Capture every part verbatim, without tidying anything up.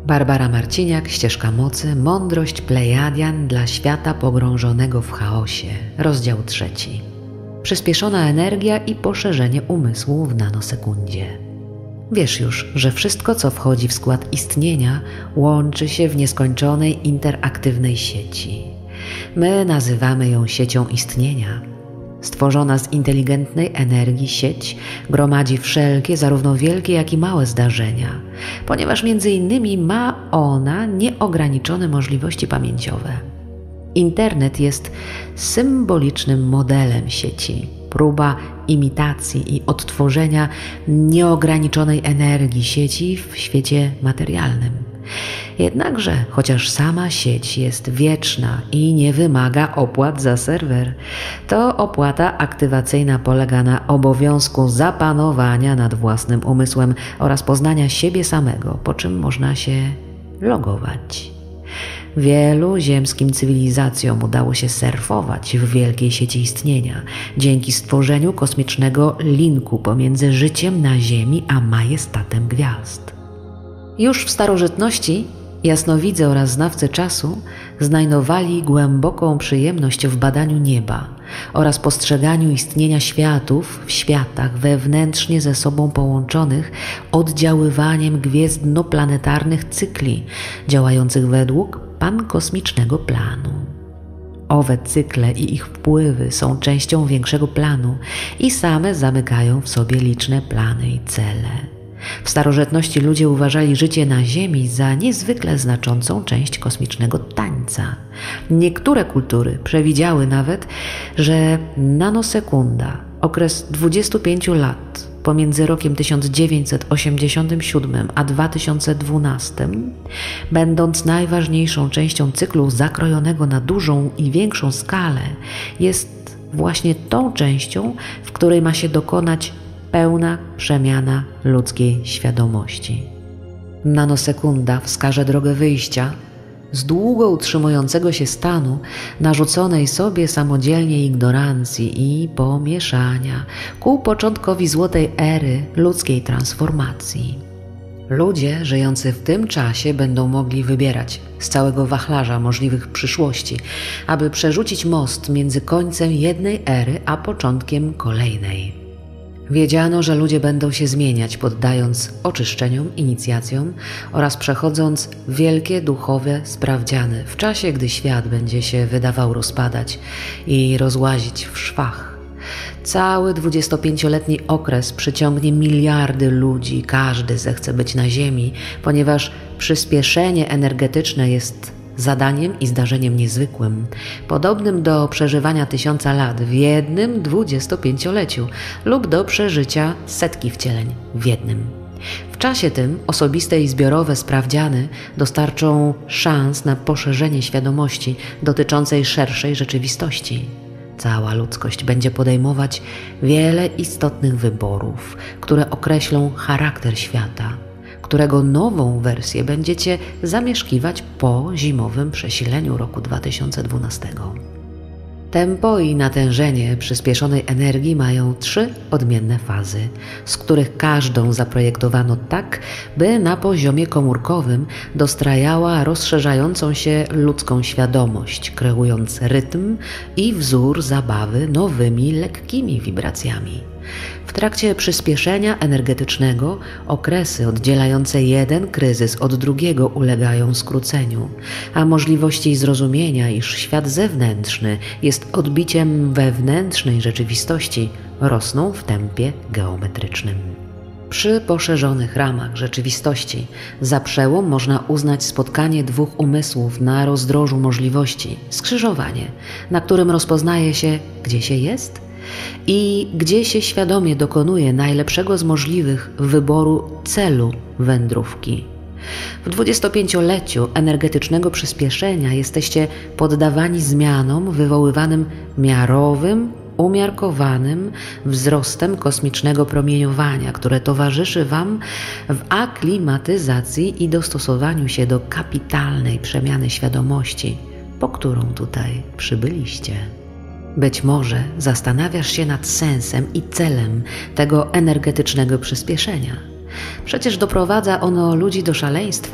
Barbara Marciniak, Ścieżka mocy, mądrość Plejadian dla świata pogrążonego w chaosie. Rozdział trzeci. Przyspieszona energia i poszerzenie umysłu w nanosekundzie. Wiesz już, że wszystko, co wchodzi w skład istnienia, łączy się w nieskończonej interaktywnej sieci. My nazywamy ją siecią istnienia. Stworzona z inteligentnej energii sieć gromadzi wszelkie, zarówno wielkie, jak i małe zdarzenia, ponieważ między innymi ma ona nieograniczone możliwości pamięciowe. Internet jest symbolicznym modelem sieci, próba imitacji i odtworzenia nieograniczonej energii sieci w świecie materialnym. Jednakże, chociaż sama sieć jest wieczna i nie wymaga opłat za serwer, to opłata aktywacyjna polega na obowiązku zapanowania nad własnym umysłem oraz poznania siebie samego, po czym można się logować. Wielu ziemskim cywilizacjom udało się surfować w wielkiej sieci istnienia dzięki stworzeniu kosmicznego linku pomiędzy życiem na Ziemi a majestatem gwiazd. Już w starożytności jasnowidze oraz znawcy czasu znajdowali głęboką przyjemność w badaniu nieba oraz postrzeganiu istnienia światów w światach wewnętrznie ze sobą połączonych oddziaływaniem gwiezdnoplanetarnych cykli działających według pankosmicznego planu. Owe cykle i ich wpływy są częścią większego planu i same zamykają w sobie liczne plany i cele. W starożytności ludzie uważali życie na Ziemi za niezwykle znaczącą część kosmicznego tańca. Niektóre kultury przewidziały nawet, że nanosekunda, okres dwudziestu pięciu lat pomiędzy rokiem tysiąc dziewięćset osiemdziesiątym siódmym a dwa tysiące dwunastym, będąc najważniejszą częścią cyklu zakrojonego na dużą i większą skalę, jest właśnie tą częścią, w której ma się dokonać pełna przemiana ludzkiej świadomości. Nanosekunda wskaże drogę wyjścia z długo utrzymującego się stanu narzuconej sobie samodzielnie ignorancji i pomieszania ku początkowi złotej ery ludzkiej transformacji. Ludzie żyjący w tym czasie będą mogli wybierać z całego wachlarza możliwych przyszłości, aby przerzucić most między końcem jednej ery a początkiem kolejnej. Wiedziano, że ludzie będą się zmieniać, poddając oczyszczeniom, inicjacjom oraz przechodząc wielkie duchowe sprawdziany w czasie, gdy świat będzie się wydawał rozpadać i rozłazić w szwach. Cały dwudziestopięcioletni okres przyciągnie miliardy ludzi, każdy zechce być na Ziemi, ponieważ przyspieszenie energetyczne jest zadaniem i zdarzeniem niezwykłym, podobnym do przeżywania tysiąca lat w jednym dwudziestopięcioleciu lub do przeżycia setki wcieleń w jednym. W czasie tym osobiste i zbiorowe sprawdziany dostarczą szans na poszerzenie świadomości dotyczącej szerszej rzeczywistości. Cała ludzkość będzie podejmować wiele istotnych wyborów, które określą charakter świata, którego nową wersję będziecie zamieszkiwać po zimowym przesileniu roku dwa tysiące dwunastego. Tempo i natężenie przyspieszonej energii mają trzy odmienne fazy, z których każdą zaprojektowano tak, by na poziomie komórkowym dostrajała rozszerzającą się ludzką świadomość, kreując rytm i wzór zabawy nowymi, lekkimi wibracjami. W trakcie przyspieszenia energetycznego okresy oddzielające jeden kryzys od drugiego ulegają skróceniu, a możliwości zrozumienia, iż świat zewnętrzny jest odbiciem wewnętrznej rzeczywistości, rosną w tempie geometrycznym. Przy poszerzonych ramach rzeczywistości za przełom można uznać spotkanie dwóch umysłów na rozdrożu możliwości, skrzyżowanie, na którym rozpoznaje się, gdzie się jest i gdzie się świadomie dokonuje najlepszego z możliwych wyboru celu wędrówki. W dwudziestopięcioleciu energetycznego przyspieszenia jesteście poddawani zmianom wywoływanym miarowym, umiarkowanym wzrostem kosmicznego promieniowania, które towarzyszy Wam w aklimatyzacji i dostosowaniu się do kapitalnej przemiany świadomości, po którą tutaj przybyliście. Być może zastanawiasz się nad sensem i celem tego energetycznego przyspieszenia. Przecież doprowadza ono ludzi do szaleństwa.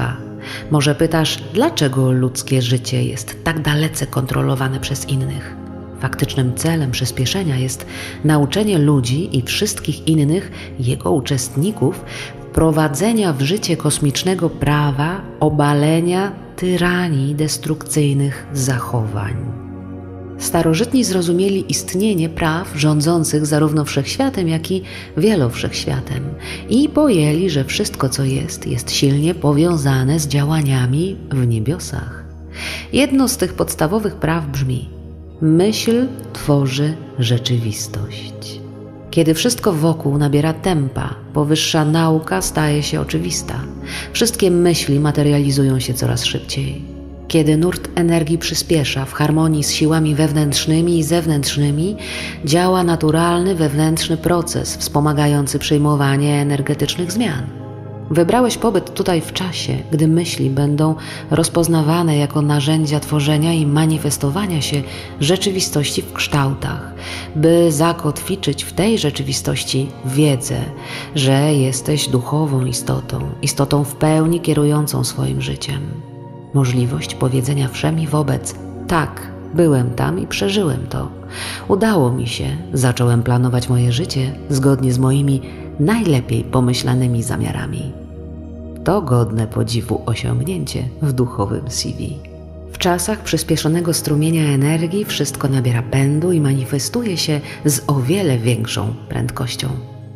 Może pytasz, dlaczego ludzkie życie jest tak dalece kontrolowane przez innych? Faktycznym celem przyspieszenia jest nauczenie ludzi i wszystkich innych jego uczestników wprowadzenia w życie kosmicznego prawa obalenia tyranii destrukcyjnych zachowań. Starożytni zrozumieli istnienie praw rządzących zarówno wszechświatem, jak i wielowszechświatem i pojęli, że wszystko, co jest, jest silnie powiązane z działaniami w niebiosach. Jedno z tych podstawowych praw brzmi: myśl tworzy rzeczywistość. Kiedy wszystko wokół nabiera tempa, powyższa nauka staje się oczywista. Wszystkie myśli materializują się coraz szybciej. Kiedy nurt energii przyspiesza w harmonii z siłami wewnętrznymi i zewnętrznymi, działa naturalny wewnętrzny proces wspomagający przyjmowanie energetycznych zmian. Wybrałeś pobyt tutaj w czasie, gdy myśli będą rozpoznawane jako narzędzia tworzenia i manifestowania się rzeczywistości w kształtach, by zakotwiczyć w tej rzeczywistości wiedzę, że jesteś duchową istotą, istotą w pełni kierującą swoim życiem. Możliwość powiedzenia wszemi wobec: tak, byłem tam i przeżyłem to. Udało mi się, zacząłem planować moje życie zgodnie z moimi najlepiej pomyślanymi zamiarami. To godne podziwu osiągnięcie w duchowym C V. W czasach przyspieszonego strumienia energii wszystko nabiera pędu i manifestuje się z o wiele większą prędkością.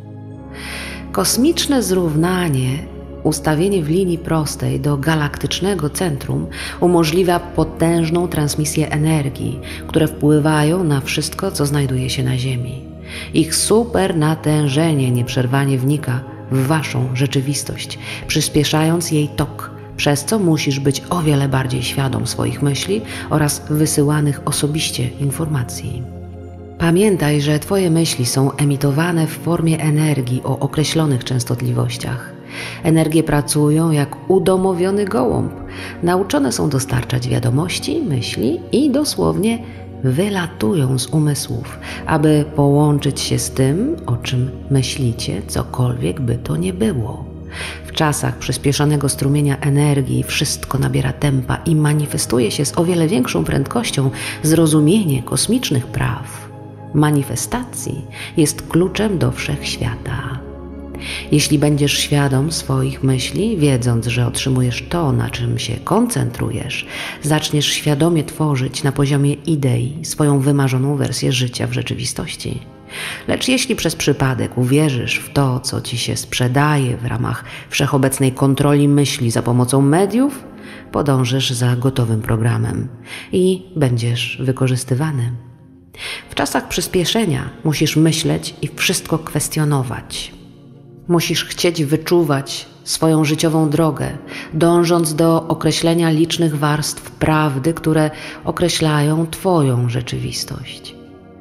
Kosmiczne zrównanie, ustawienie w linii prostej do galaktycznego centrum umożliwia potężną transmisję energii, które wpływają na wszystko, co znajduje się na Ziemi. Ich supernatężenie nieprzerwanie wnika w waszą rzeczywistość, przyspieszając jej tok, przez co musisz być o wiele bardziej świadom swoich myśli oraz wysyłanych osobiście informacji. Pamiętaj, że twoje myśli są emitowane w formie energii o określonych częstotliwościach. Energie pracują jak udomowiony gołąb. Nauczone są dostarczać wiadomości, myśli i dosłownie wylatują z umysłów, aby połączyć się z tym, o czym myślicie, cokolwiek by to nie było. W czasach przyspieszonego strumienia energii wszystko nabiera tempa i manifestuje się z o wiele większą prędkością. Zrozumienie kosmicznych praw manifestacji jest kluczem do wszechświata. Jeśli będziesz świadom swoich myśli, wiedząc, że otrzymujesz to, na czym się koncentrujesz, zaczniesz świadomie tworzyć na poziomie idei swoją wymarzoną wersję życia w rzeczywistości. Lecz jeśli przez przypadek uwierzysz w to, co ci się sprzedaje w ramach wszechobecnej kontroli myśli za pomocą mediów, podążysz za gotowym programem i będziesz wykorzystywany. W czasach przyspieszenia musisz myśleć i wszystko kwestionować. Musisz chcieć wyczuwać swoją życiową drogę, dążąc do określenia licznych warstw prawdy, które określają twoją rzeczywistość.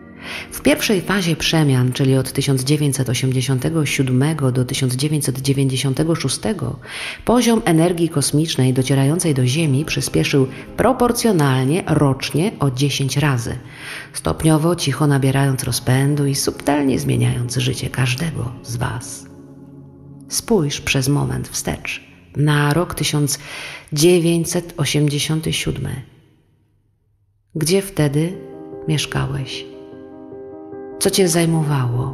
W pierwszej fazie przemian, czyli od tysiąc dziewięćset osiemdziesiątego siódmego do tysiąc dziewięćset dziewięćdziesiątego szóstego, poziom energii kosmicznej docierającej do Ziemi przyspieszył proporcjonalnie rocznie o dziesięć razy, stopniowo cicho nabierając rozpędu i subtelnie zmieniając życie każdego z was. Spójrz przez moment wstecz na rok tysiąc dziewięćset osiemdziesiąty siódmy. Gdzie wtedy mieszkałeś? Co cię zajmowało?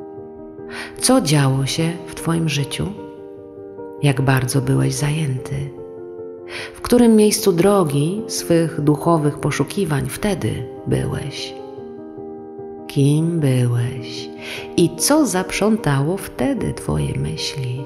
Co działo się w twoim życiu? Jak bardzo byłeś zajęty? W którym miejscu drogi swych duchowych poszukiwań wtedy byłeś? Kim byłeś? I co zaprzątało wtedy twoje myśli?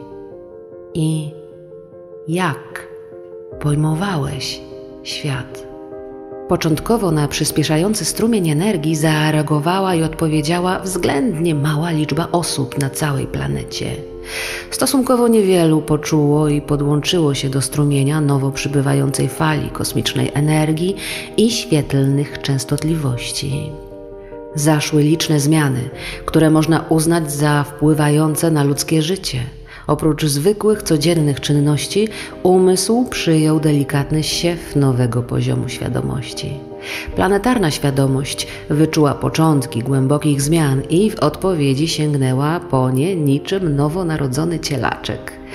I jak pojmowałeś świat? Początkowo na przyspieszający strumień energii zareagowała i odpowiedziała względnie mała liczba osób na całej planecie. Stosunkowo niewielu poczuło i podłączyło się do strumienia nowo przybywającej fali kosmicznej energii i świetlnych częstotliwości. Zaszły liczne zmiany, które można uznać za wpływające na ludzkie życie. Oprócz zwykłych, codziennych czynności, umysł przyjął delikatny siew nowego poziomu świadomości. Planetarna świadomość wyczuła początki głębokich zmian i w odpowiedzi sięgnęła po nie niczym nowonarodzony cielaczek.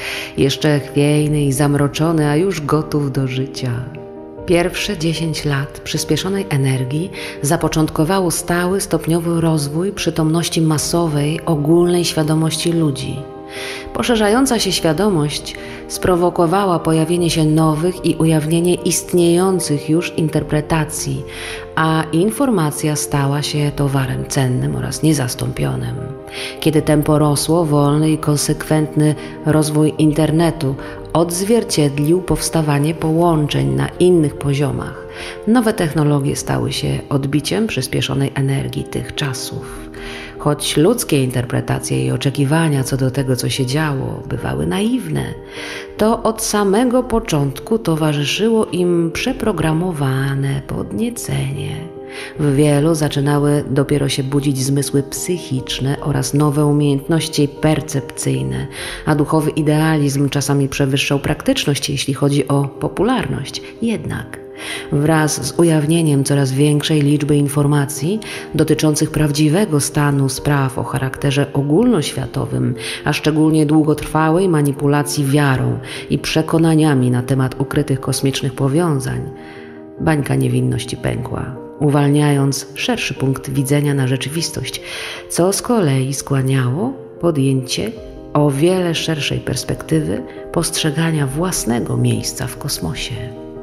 Jeszcze chwiejny i zamroczony, a już gotów do życia. Pierwsze dziesięć lat przyspieszonej energii zapoczątkowało stały, stopniowy rozwój przytomności masowej, ogólnej świadomości ludzi. Poszerzająca się świadomość sprowokowała pojawienie się nowych i ujawnienie istniejących już interpretacji, a informacja stała się towarem cennym oraz niezastąpionym. Kiedy tempo rosło, wolny i konsekwentny rozwój internetu odzwierciedlił powstawanie połączeń na innych poziomach. Nowe technologie stały się odbiciem przyspieszonej energii tych czasów. Choć ludzkie interpretacje i oczekiwania co do tego, co się działo, bywały naiwne, to od samego początku towarzyszyło im przeprogramowane podniecenie. W wielu zaczynały dopiero się budzić zmysły psychiczne oraz nowe umiejętności percepcyjne, a duchowy idealizm czasami przewyższał praktyczność, jeśli chodzi o popularność. Jednak wraz z ujawnieniem coraz większej liczby informacji dotyczących prawdziwego stanu spraw o charakterze ogólnoświatowym, a szczególnie długotrwałej manipulacji wiarą i przekonaniami na temat ukrytych kosmicznych powiązań, bańka niewinności pękła, uwalniając szerszy punkt widzenia na rzeczywistość, co z kolei skłaniało podjęcie o wiele szerszej perspektywy postrzegania własnego miejsca w kosmosie.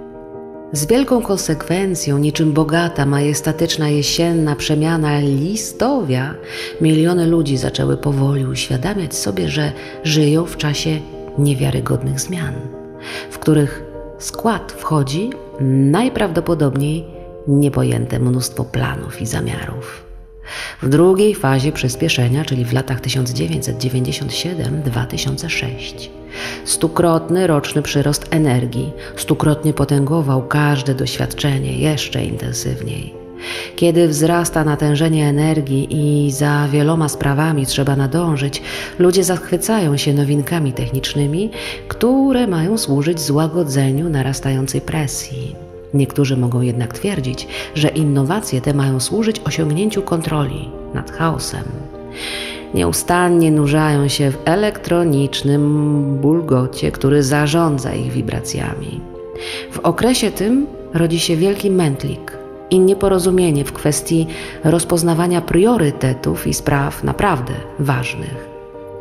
Z wielką konsekwencją, niczym bogata, majestatyczna jesienna przemiana listowia, miliony ludzi zaczęły powoli uświadamiać sobie, że żyją w czasie niewiarygodnych zmian, w których skład wchodzi najprawdopodobniej niepojęte mnóstwo planów i zamiarów. W drugiej fazie przyspieszenia, czyli w latach tysiąc dziewięćset dziewięćdziesiąt siedem do dwa tysiące szóstego, stukrotny roczny przyrost energii stukrotnie potęgował każde doświadczenie jeszcze intensywniej. Kiedy wzrasta natężenie energii i za wieloma sprawami trzeba nadążyć, ludzie zachwycają się nowinkami technicznymi, które mają służyć złagodzeniu narastającej presji. Niektórzy mogą jednak twierdzić, że innowacje te mają służyć osiągnięciu kontroli nad chaosem. Nieustannie nurzają się w elektronicznym bulgocie, który zarządza ich wibracjami. W okresie tym rodzi się wielki mętlik i nieporozumienie w kwestii rozpoznawania priorytetów i spraw naprawdę ważnych.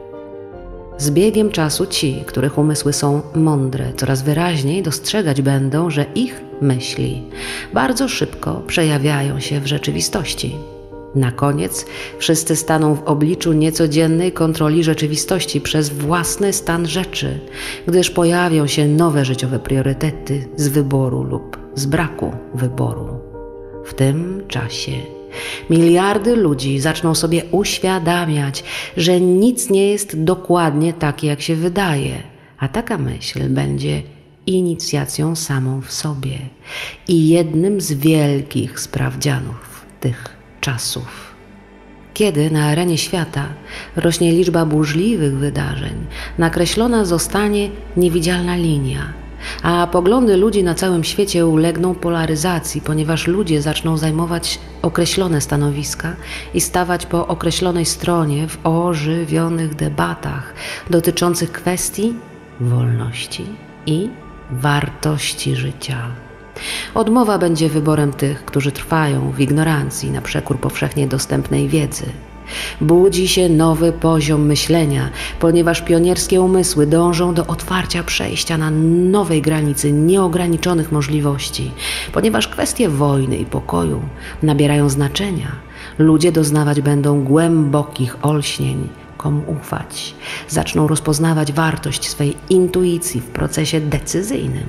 Z biegiem czasu ci, których umysły są mądre, coraz wyraźniej dostrzegać będą, że ich myśli bardzo szybko przejawiają się w rzeczywistości. Na koniec wszyscy staną w obliczu niecodziennej kontroli rzeczywistości przez własny stan rzeczy, gdyż pojawią się nowe życiowe priorytety z wyboru lub z braku wyboru. W tym czasie miliardy ludzi zaczną sobie uświadamiać, że nic nie jest dokładnie takie, jak się wydaje, a taka myśl będzie inicjacją samą w sobie i jednym z wielkich sprawdzianów tych czasów. Kiedy na arenie świata rośnie liczba burzliwych wydarzeń, nakreślona zostanie niewidzialna linia, a poglądy ludzi na całym świecie ulegną polaryzacji, ponieważ ludzie zaczną zajmować określone stanowiska i stawać po określonej stronie w ożywionych debatach dotyczących kwestii wolności i wartości życia. Odmowa będzie wyborem tych, którzy trwają w ignorancji na przekór powszechnie dostępnej wiedzy. Budzi się nowy poziom myślenia, ponieważ pionierskie umysły dążą do otwarcia przejścia na nowej granicy nieograniczonych możliwości. Ponieważ kwestie wojny i pokoju nabierają znaczenia, ludzie doznawać będą głębokich olśnień, komu ufać. Zaczną rozpoznawać wartość swej intuicji w procesie decyzyjnym.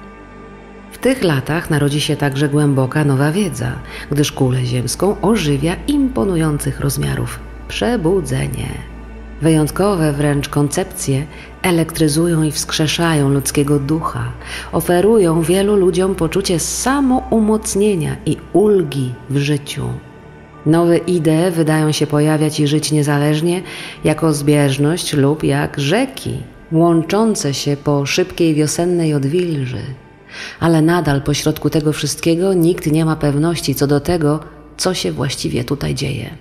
W tych latach narodzi się także głęboka nowa wiedza, gdyż kulę ziemską ożywia imponujących rozmiarów przebudzenie. Wyjątkowe wręcz koncepcje elektryzują i wskrzeszają ludzkiego ducha, oferują wielu ludziom poczucie samoumocnienia i ulgi w życiu. Nowe idee wydają się pojawiać i żyć niezależnie jako zbieżność lub jak rzeki, łączące się po szybkiej wiosennej odwilży. Ale nadal pośrodku tego wszystkiego nikt nie ma pewności co do tego, co się właściwie tutaj dzieje.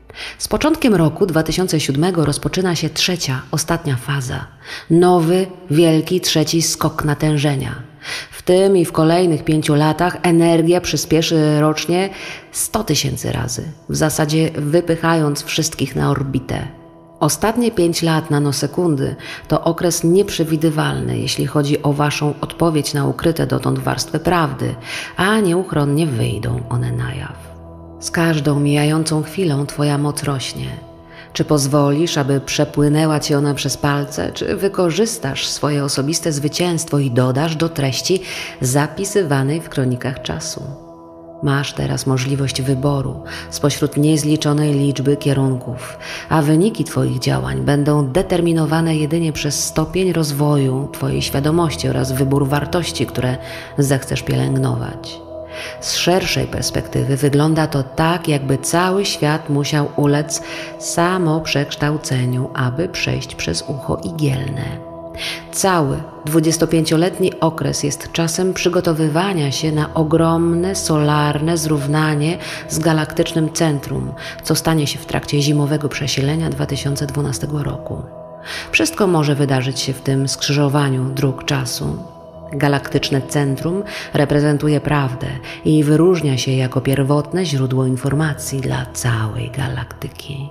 Z początkiem roku dwa tysiące siódmego rozpoczyna się trzecia, ostatnia faza. Nowy, wielki, trzeci skok natężenia. W tym i w kolejnych pięciu latach energia przyspieszy rocznie sto tysięcy razy, w zasadzie wypychając wszystkich na orbitę. Ostatnie pięć lat nanosekundy to okres nieprzewidywalny, jeśli chodzi o waszą odpowiedź na ukryte dotąd warstwy prawdy, a nieuchronnie wyjdą one na jaw. Z każdą mijającą chwilą twoja moc rośnie. Czy pozwolisz, aby przepłynęła ci ona przez palce, czy wykorzystasz swoje osobiste zwycięstwo i dodasz do treści zapisywanej w kronikach czasu? Masz teraz możliwość wyboru spośród niezliczonej liczby kierunków, a wyniki twoich działań będą determinowane jedynie przez stopień rozwoju twojej świadomości oraz wybór wartości, które zechcesz pielęgnować. Z szerszej perspektywy wygląda to tak, jakby cały świat musiał ulec samoprzekształceniu, aby przejść przez ucho igielne. Cały dwudziestopięcioletni okres jest czasem przygotowywania się na ogromne, solarne zrównanie z galaktycznym centrum, co stanie się w trakcie zimowego przesilenia dwa tysiące dwunastego roku. Wszystko może wydarzyć się w tym skrzyżowaniu dróg czasu. Galaktyczne centrum reprezentuje prawdę i wyróżnia się jako pierwotne źródło informacji dla całej galaktyki.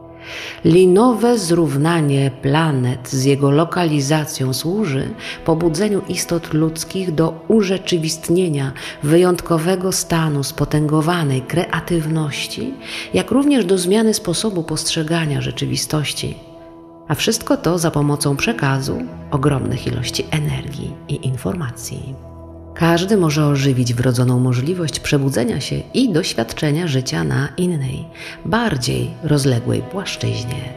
Linowe zrównanie planet z jego lokalizacją służy pobudzeniu istot ludzkich do urzeczywistnienia wyjątkowego stanu spotęgowanej kreatywności, jak również do zmiany sposobu postrzegania rzeczywistości. A wszystko to za pomocą przekazu ogromnych ilości energii i informacji. Każdy może ożywić wrodzoną możliwość przebudzenia się i doświadczenia życia na innej, bardziej rozległej płaszczyźnie.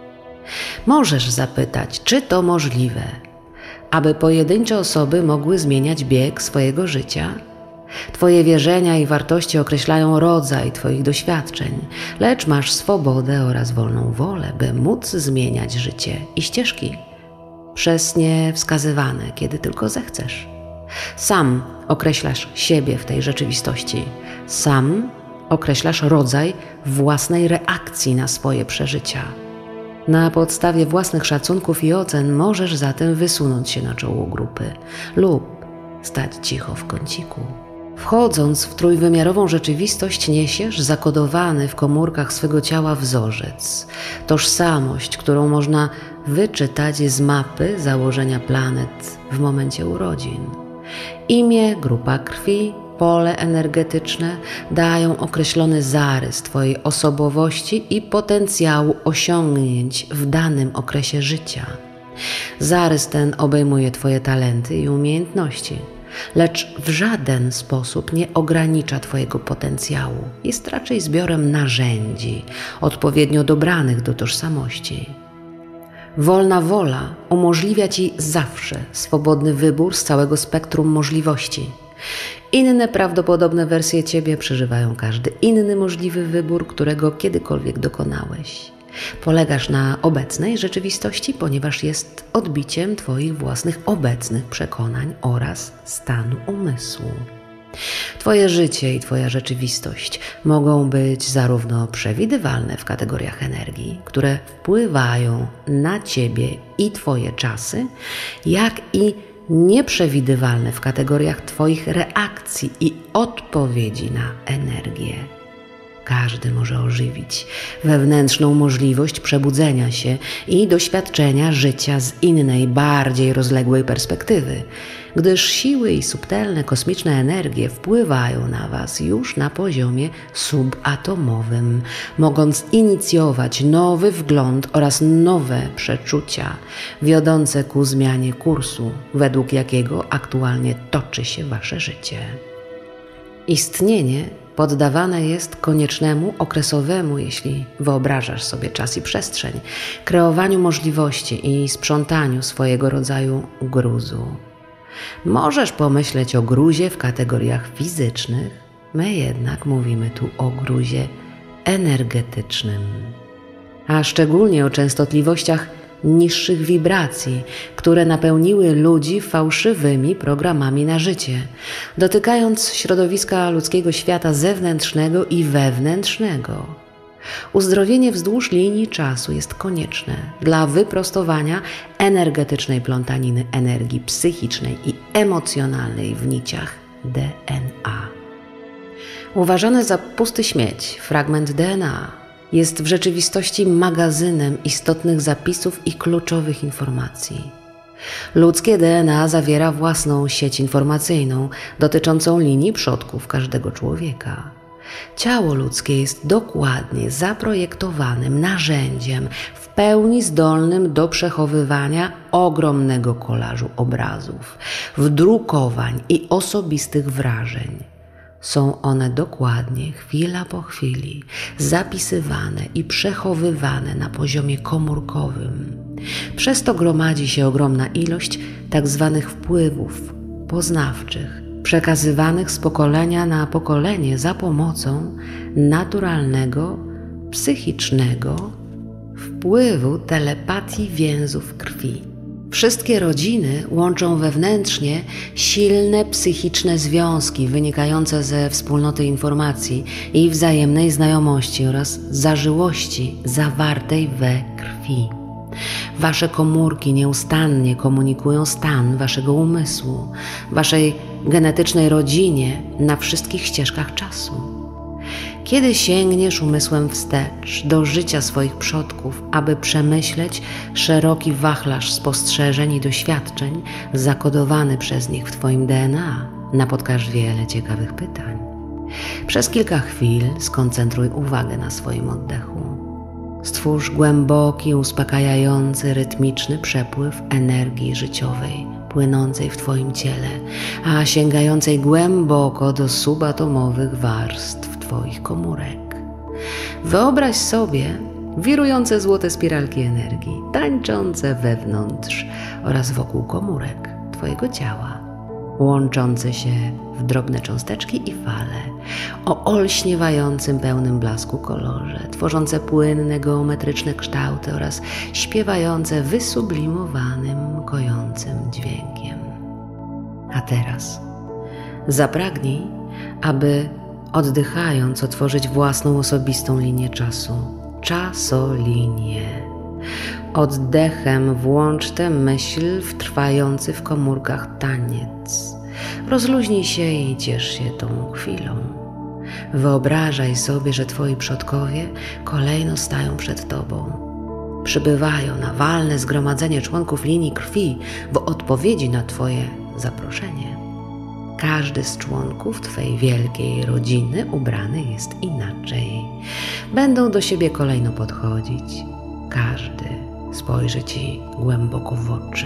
Możesz zapytać, czy to możliwe, aby pojedyncze osoby mogły zmieniać bieg swojego życia? Twoje wierzenia i wartości określają rodzaj Twoich doświadczeń, lecz masz swobodę oraz wolną wolę, by móc zmieniać życie i ścieżki przesnie wskazywane, kiedy tylko zechcesz. Sam określasz siebie w tej rzeczywistości. Sam określasz rodzaj własnej reakcji na swoje przeżycia. Na podstawie własnych szacunków i ocen możesz zatem wysunąć się na czoło grupy lub stać cicho w kąciku. Wchodząc w trójwymiarową rzeczywistość niesiesz zakodowany w komórkach swego ciała wzorzec, tożsamość, którą można wyczytać z mapy założenia planet w momencie urodzin. Imię, grupa krwi, pole energetyczne dają określony zarys Twojej osobowości i potencjału osiągnięć w danym okresie życia. Zarys ten obejmuje Twoje talenty i umiejętności, lecz w żaden sposób nie ogranicza Twojego potencjału. Jest raczej zbiorem narzędzi, odpowiednio dobranych do tożsamości. Wolna wola umożliwia Ci zawsze swobodny wybór z całego spektrum możliwości. Inne prawdopodobne wersje Ciebie przeżywają każdy inny możliwy wybór, którego kiedykolwiek dokonałeś. Polegasz na obecnej rzeczywistości, ponieważ jest odbiciem Twoich własnych obecnych przekonań oraz stanu umysłu. Twoje życie i Twoja rzeczywistość mogą być zarówno przewidywalne w kategoriach energii, które wpływają na Ciebie i Twoje czasy, jak i nieprzewidywalne w kategoriach Twoich reakcji i odpowiedzi na energię. Każdy może ożywić wewnętrzną możliwość przebudzenia się i doświadczenia życia z innej, bardziej rozległej perspektywy, gdyż siły i subtelne kosmiczne energie wpływają na Was już na poziomie subatomowym, mogąc inicjować nowy wgląd oraz nowe przeczucia, wiodące ku zmianie kursu, według jakiego aktualnie toczy się Wasze życie. Istnienie poddawane jest koniecznemu, okresowemu, jeśli wyobrażasz sobie czas i przestrzeń, kreowaniu możliwości i sprzątaniu swojego rodzaju gruzu. Możesz pomyśleć o gruzie w kategoriach fizycznych, my jednak mówimy tu o gruzie energetycznym, a szczególnie o częstotliwościach niższych wibracji, które napełniły ludzi fałszywymi programami na życie, dotykając środowiska ludzkiego świata zewnętrznego i wewnętrznego. Uzdrowienie wzdłuż linii czasu jest konieczne dla wyprostowania energetycznej plątaniny energii psychicznej i emocjonalnej w niciach D N A. Uważany za pusty śmieć, fragment D N A jest w rzeczywistości magazynem istotnych zapisów i kluczowych informacji. Ludzkie D N A zawiera własną sieć informacyjną dotyczącą linii przodków każdego człowieka. Ciało ludzkie jest dokładnie zaprojektowanym narzędziem w pełni zdolnym do przechowywania ogromnego kolażu obrazów, wdrukowań i osobistych wrażeń. Są one dokładnie, chwila po chwili, zapisywane i przechowywane na poziomie komórkowym. Przez to gromadzi się ogromna ilość tak zwanych wpływów poznawczych, przekazywanych z pokolenia na pokolenie za pomocą naturalnego, psychicznego wpływu telepatii więzów krwi. Wszystkie rodziny łączą wewnętrznie silne psychiczne związki wynikające ze wspólnoty informacji i wzajemnej znajomości oraz zażyłości zawartej we krwi. Wasze komórki nieustannie komunikują stan waszego umysłu, waszej genetycznej rodzinie na wszystkich ścieżkach czasu. Kiedy sięgniesz umysłem wstecz do życia swoich przodków, aby przemyśleć szeroki wachlarz spostrzeżeń i doświadczeń zakodowany przez nich w twoim D N A, napotkasz wiele ciekawych pytań. Przez kilka chwil skoncentruj uwagę na swoim oddechu. Stwórz głęboki, uspokajający, rytmiczny przepływ energii życiowej płynącej w twoim ciele, a sięgającej głęboko do subatomowych warstw twoich komórek. Wyobraź sobie wirujące złote spiralki energii, tańczące wewnątrz oraz wokół komórek twojego ciała, łączące się w drobne cząsteczki i fale o olśniewającym, pełnym blasku kolorze, tworzące płynne, geometryczne kształty oraz śpiewające wysublimowanym, kojącym dźwiękiem. A teraz zapragnij, aby oddychając otworzyć własną osobistą linię czasu, czasolinię. Oddechem włącz tę myśl w trwający w komórkach taniec. Rozluźnij się i ciesz się tą chwilą. Wyobrażaj sobie, że twoi przodkowie kolejno stają przed tobą. Przybywają na walne zgromadzenie członków linii krwi w odpowiedzi na twoje zaproszenie. Każdy z członków twej wielkiej rodziny ubrany jest inaczej. Będą do siebie kolejno podchodzić. Każdy spojrzy ci głęboko w oczy.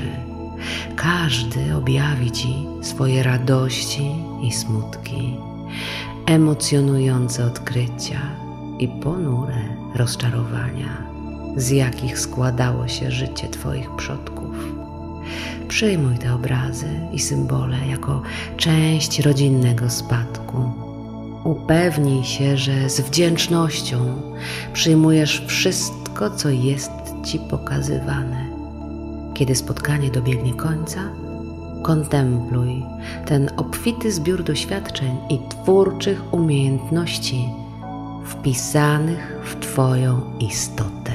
Każdy objawi ci swoje radości i smutki, emocjonujące odkrycia i ponure rozczarowania, z jakich składało się życie twoich przodków. Przyjmuj te obrazy i symbole jako część rodzinnego spadku. Upewnij się, że z wdzięcznością przyjmujesz wszystko, co jest ci pokazywane. Kiedy spotkanie dobiegnie końca, kontempluj ten obfity zbiór doświadczeń i twórczych umiejętności wpisanych w twoją istotę.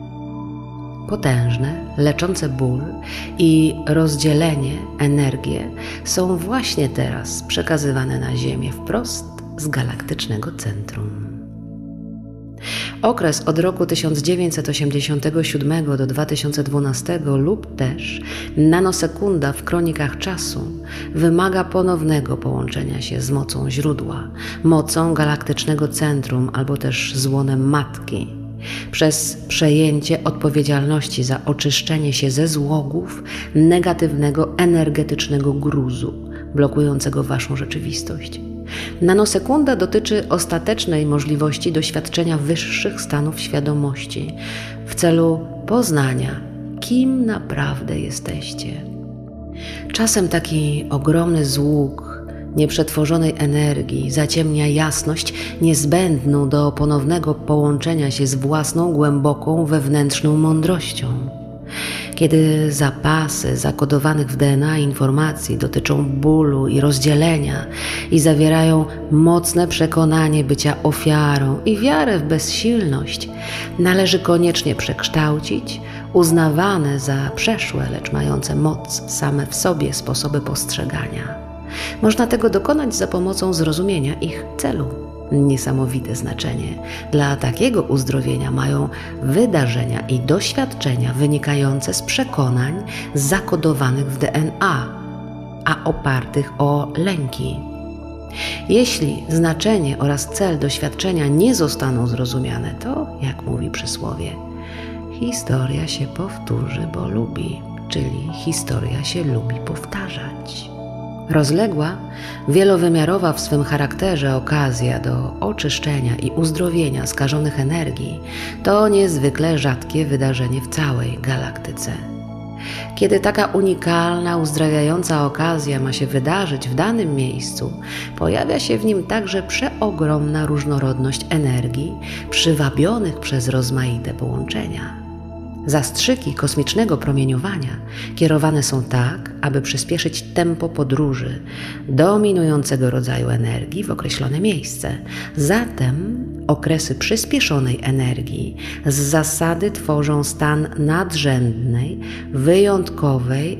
Potężne, leczące ból i rozdzielenie, energie są właśnie teraz przekazywane na Ziemię wprost z galaktycznego centrum. Okres od roku tysiąc dziewięćset osiemdziesiątego siódmego do dwa tysiące dwunastego lub też nanosekunda w kronikach czasu wymaga ponownego połączenia się z mocą źródła, mocą galaktycznego centrum albo też z łonem matki, przez przejęcie odpowiedzialności za oczyszczenie się ze złogów negatywnego energetycznego gruzu blokującego waszą rzeczywistość. Nanosekunda dotyczy ostatecznej możliwości doświadczenia wyższych stanów świadomości w celu poznania, kim naprawdę jesteście. Czasem taki ogromny złóg nieprzetworzonej energii zaciemnia jasność niezbędną do ponownego połączenia się z własną głęboką wewnętrzną mądrością. kiedy zapasy zakodowanych w D N A informacji dotyczą bólu i rozdzielenia i zawierają mocne przekonanie bycia ofiarą i wiarę w bezsilność, należy koniecznie przekształcić uznawane za przeszłe, lecz mające moc same w sobie sposoby postrzegania. Można tego dokonać za pomocą zrozumienia ich celu. Niesamowite znaczenie dla takiego uzdrowienia mają wydarzenia i doświadczenia wynikające z przekonań zakodowanych w D N A, a opartych o lęki. Jeśli znaczenie oraz cel doświadczenia nie zostaną zrozumiane, to, jak mówi przysłowie, historia się powtórzy, bo lubi, czyli historia się lubi powtarzać. Rozległa, wielowymiarowa w swym charakterze okazja do oczyszczenia i uzdrowienia skażonych energii to niezwykle rzadkie wydarzenie w całej galaktyce. Kiedy taka unikalna, uzdrawiająca okazja ma się wydarzyć w danym miejscu, pojawia się w nim także przeogromna różnorodność energii przywabionych przez rozmaite połączenia. Zastrzyki kosmicznego promieniowania kierowane są tak, aby przyspieszyć tempo podróży dominującego rodzaju energii w określone miejsce. Zatem okresy przyspieszonej energii z zasady tworzą stan nadrzędnej, wyjątkowej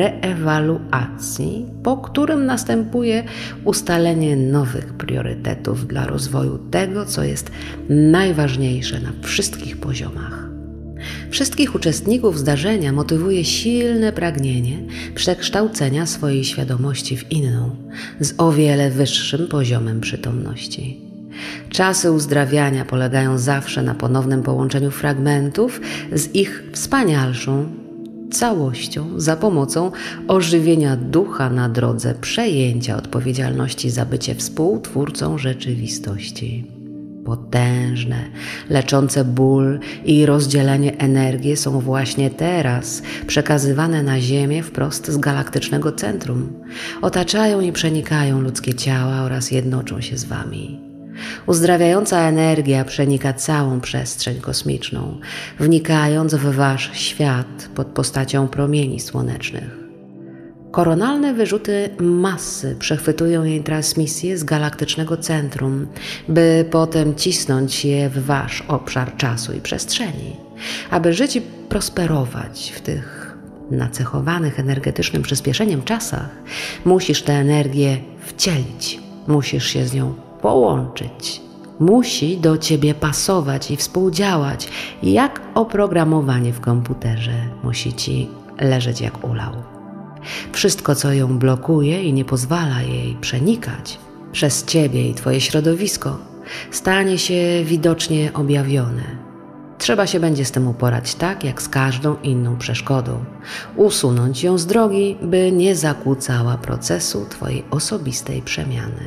reewaluacji, po którym następuje ustalenie nowych priorytetów dla rozwoju tego, co jest najważniejsze na wszystkich poziomach. Wszystkich uczestników zdarzenia motywuje silne pragnienie przekształcenia swojej świadomości w inną, z o wiele wyższym poziomem przytomności. Czasy uzdrawiania polegają zawsze na ponownym połączeniu fragmentów z ich wspanialszą całością za pomocą ożywienia ducha na drodze przejęcia odpowiedzialności za bycie współtwórcą rzeczywistości. Potężne, leczące ból i rozdzielenie energii są właśnie teraz przekazywane na Ziemię wprost z galaktycznego centrum. Otaczają i przenikają ludzkie ciała oraz jednoczą się z Wami. Uzdrawiająca energia przenika całą przestrzeń kosmiczną, wnikając w Wasz świat pod postacią promieni słonecznych. Koronalne wyrzuty masy przechwytują jej transmisję z galaktycznego centrum, by potem cisnąć je w Wasz obszar czasu i przestrzeni. Aby żyć i prosperować w tych nacechowanych energetycznym przyspieszeniem czasach, musisz tę energię wcielić, musisz się z nią połączyć. Musi do Ciebie pasować i współdziałać, jak oprogramowanie w komputerze musi Ci leżeć jak ulał. Wszystko, co ją blokuje i nie pozwala jej przenikać przez Ciebie i Twoje środowisko, stanie się widocznie objawione. Trzeba się będzie z tym uporać tak, jak z każdą inną przeszkodą. Usunąć ją z drogi, by nie zakłócała procesu Twojej osobistej przemiany.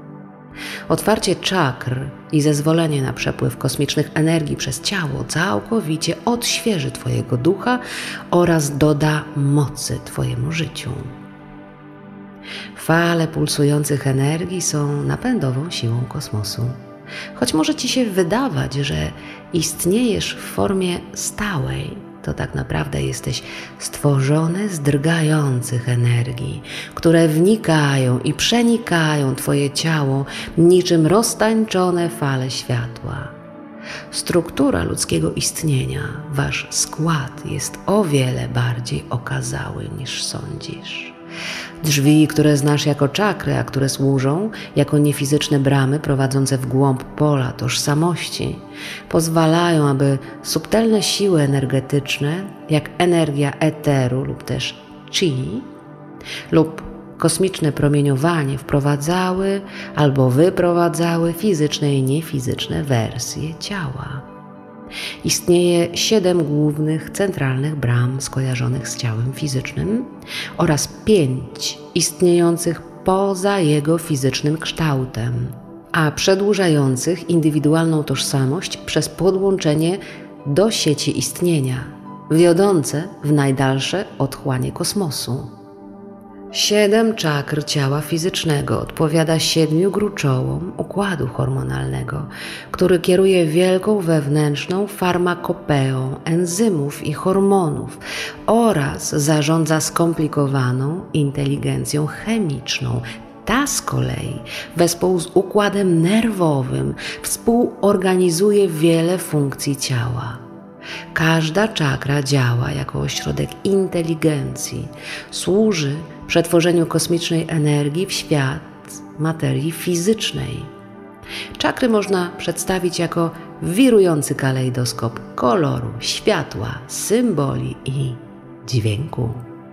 Otwarcie czakr i zezwolenie na przepływ kosmicznych energii przez ciało całkowicie odświeży Twojego ducha oraz doda mocy Twojemu życiu. Fale pulsujących energii są napędową siłą kosmosu. Choć może Ci się wydawać, że istniejesz w formie stałej, to tak naprawdę jesteś stworzony z drgających energii, które wnikają i przenikają Twoje ciało niczym roztańczone fale światła. Struktura ludzkiego istnienia, Wasz skład jest o wiele bardziej okazały niż sądzisz. Drzwi, które znasz jako czakry, a które służą jako niefizyczne bramy prowadzące w głąb pola tożsamości, pozwalają, aby subtelne siły energetyczne, jak energia eteru lub też chi, lub kosmiczne promieniowanie wprowadzały albo wyprowadzały fizyczne i niefizyczne wersje ciała. Istnieje siedem głównych, centralnych bram skojarzonych z ciałem fizycznym oraz pięć istniejących poza jego fizycznym kształtem, a przedłużających indywidualną tożsamość przez podłączenie do sieci istnienia, wiodące w najdalsze otchłanie kosmosu. Siedem czakr ciała fizycznego odpowiada siedmiu gruczołom układu hormonalnego, który kieruje wielką wewnętrzną farmakopeą enzymów i hormonów oraz zarządza skomplikowaną inteligencją chemiczną. Ta z kolei wespół z układem nerwowym współorganizuje wiele funkcji ciała. Każda czakra działa jako ośrodek inteligencji, służy przetworzeniu kosmicznej energii w świat materii fizycznej. Czakry można przedstawić jako wirujący kalejdoskop koloru, światła, symboli i dźwięku.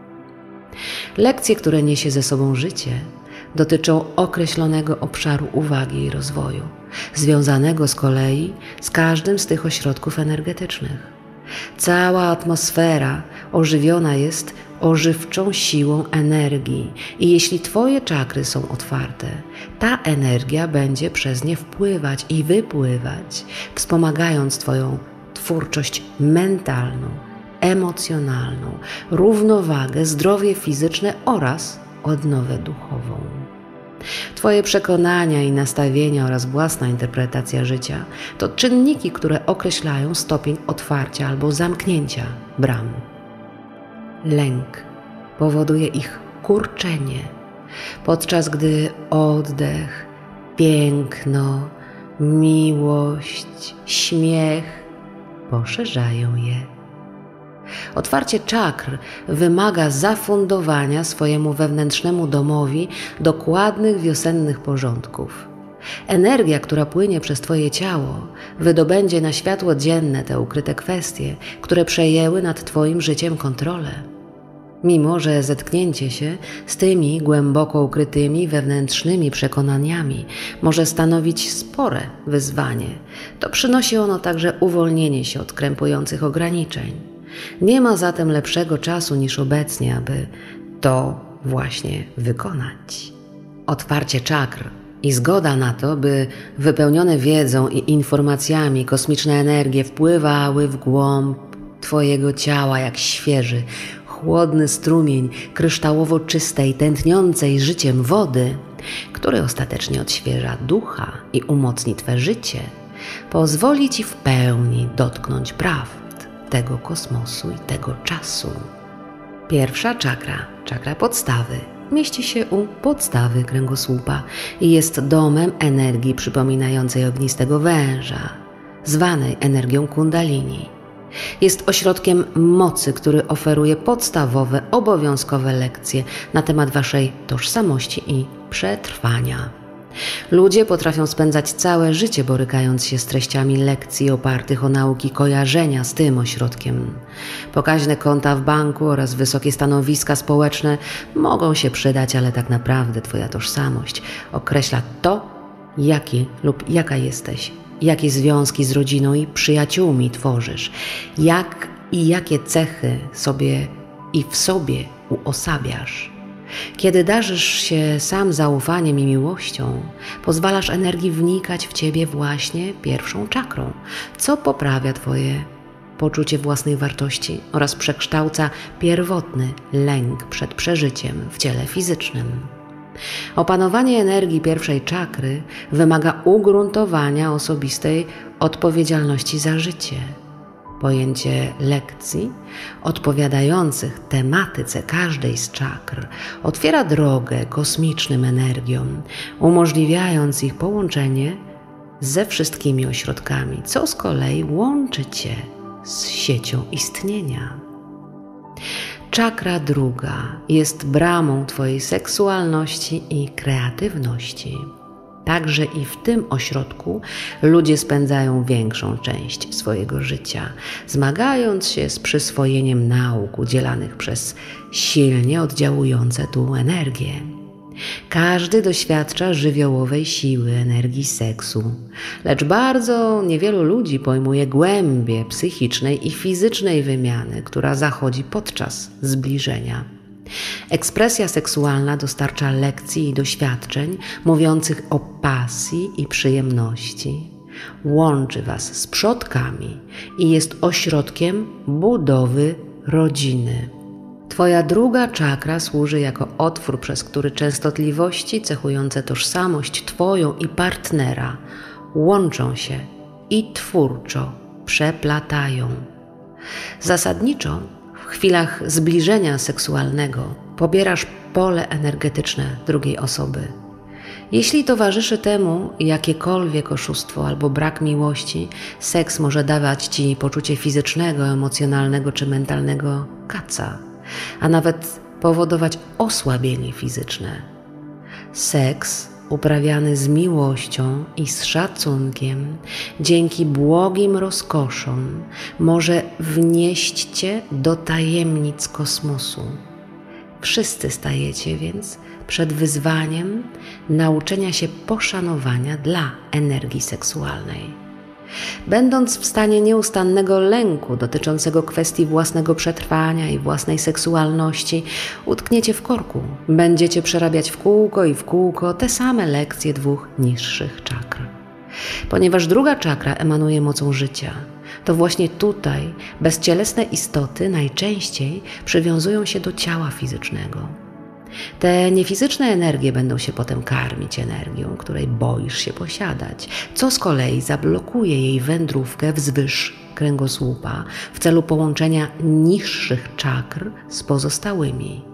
Lekcje, które niesie ze sobą życie, dotyczą określonego obszaru uwagi i rozwoju, związanego z kolei z każdym z tych ośrodków energetycznych. Cała atmosfera ożywiona jest ożywczą siłą energii i jeśli Twoje czakry są otwarte, ta energia będzie przez nie wpływać i wypływać, wspomagając Twoją twórczość mentalną, emocjonalną, równowagę, zdrowie fizyczne oraz odnowę duchową. Twoje przekonania i nastawienia oraz własna interpretacja życia to czynniki, które określają stopień otwarcia albo zamknięcia bram. Lęk powoduje ich kurczenie, podczas gdy oddech, piękno, miłość, śmiech poszerzają je. Otwarcie czakr wymaga zafundowania swojemu wewnętrznemu domowi dokładnych wiosennych porządków. Energia, która płynie przez Twoje ciało, wydobędzie na światło dzienne te ukryte kwestie, które przejęły nad Twoim życiem kontrolę. Mimo że zetknięcie się z tymi głęboko ukrytymi wewnętrznymi przekonaniami może stanowić spore wyzwanie, to przynosi ono także uwolnienie się od krępujących ograniczeń. Nie ma zatem lepszego czasu niż obecnie, aby to właśnie wykonać. Otwarcie czakr i zgoda na to, by wypełnione wiedzą i informacjami kosmiczne energie wpływały w głąb Twojego ciała jak świeży, chłodny strumień kryształowo czystej, tętniącej życiem wody, który ostatecznie odświeża ducha i umocni Twe życie, pozwoli Ci w pełni dotknąć prawd tego kosmosu i tego czasu. Pierwsza czakra, czakra podstawy, mieści się u podstawy kręgosłupa i jest domem energii przypominającej ognistego węża, zwanej energią kundalini. Jest ośrodkiem mocy, który oferuje podstawowe, obowiązkowe lekcje na temat Waszej tożsamości i przetrwania. Ludzie potrafią spędzać całe życie borykając się z treściami lekcji opartych o nauki kojarzenia z tym ośrodkiem. Pokaźne konta w banku oraz wysokie stanowiska społeczne mogą się przydać, ale tak naprawdę Twoja tożsamość określa to, jaki lub jaka jesteś, jakie związki z rodziną i przyjaciółmi tworzysz, jak i jakie cechy sobie i w sobie uosabiasz. Kiedy darzysz się sam zaufaniem i miłością, pozwalasz energii wnikać w Ciebie właśnie pierwszą czakrą, co poprawia Twoje poczucie własnej wartości oraz przekształca pierwotny lęk przed przeżyciem w ciele fizycznym. Opanowanie energii pierwszej czakry wymaga ugruntowania osobistej odpowiedzialności za życie. Pojęcie lekcji odpowiadających tematyce każdej z czakr otwiera drogę kosmicznym energiom, umożliwiając ich połączenie ze wszystkimi ośrodkami, co z kolei łączy Cię z siecią istnienia. Czakra druga jest bramą Twojej seksualności i kreatywności. Także i w tym ośrodku ludzie spędzają większą część swojego życia, zmagając się z przyswojeniem nauk udzielanych przez silnie oddziałujące tu energie. Każdy doświadcza żywiołowej siły energii seksu, lecz bardzo niewielu ludzi pojmuje głębię psychicznej i fizycznej wymiany, która zachodzi podczas zbliżenia. Ekspresja seksualna dostarcza lekcji i doświadczeń mówiących o pasji i przyjemności. Łączy Was z przodkami i jest ośrodkiem budowy rodziny. Twoja druga czakra służy jako otwór, przez który częstotliwości cechujące tożsamość Twoją i partnera łączą się i twórczo przeplatają. Zasadniczo w chwilach zbliżenia seksualnego pobierasz pole energetyczne drugiej osoby. Jeśli towarzyszy temu jakiekolwiek oszustwo albo brak miłości, seks może dawać Ci poczucie fizycznego, emocjonalnego czy mentalnego kaca, a nawet powodować osłabienie fizyczne. Seks uprawiany z miłością i z szacunkiem, dzięki błogim rozkoszom, może wnieść Cię do tajemnic kosmosu. Wszyscy stajecie więc przed wyzwaniem nauczenia się poszanowania dla energii seksualnej. Będąc w stanie nieustannego lęku dotyczącego kwestii własnego przetrwania i własnej seksualności, utkniecie w korku. Będziecie przerabiać w kółko i w kółko te same lekcje dwóch niższych czakr. Ponieważ druga czakra emanuje mocą życia, to właśnie tutaj bezcielesne istoty najczęściej przywiązują się do ciała fizycznego. Te niefizyczne energie będą się potem karmić energią, której boisz się posiadać, co z kolei zablokuje jej wędrówkę wzwyż kręgosłupa w celu połączenia niższych czakr z pozostałymi.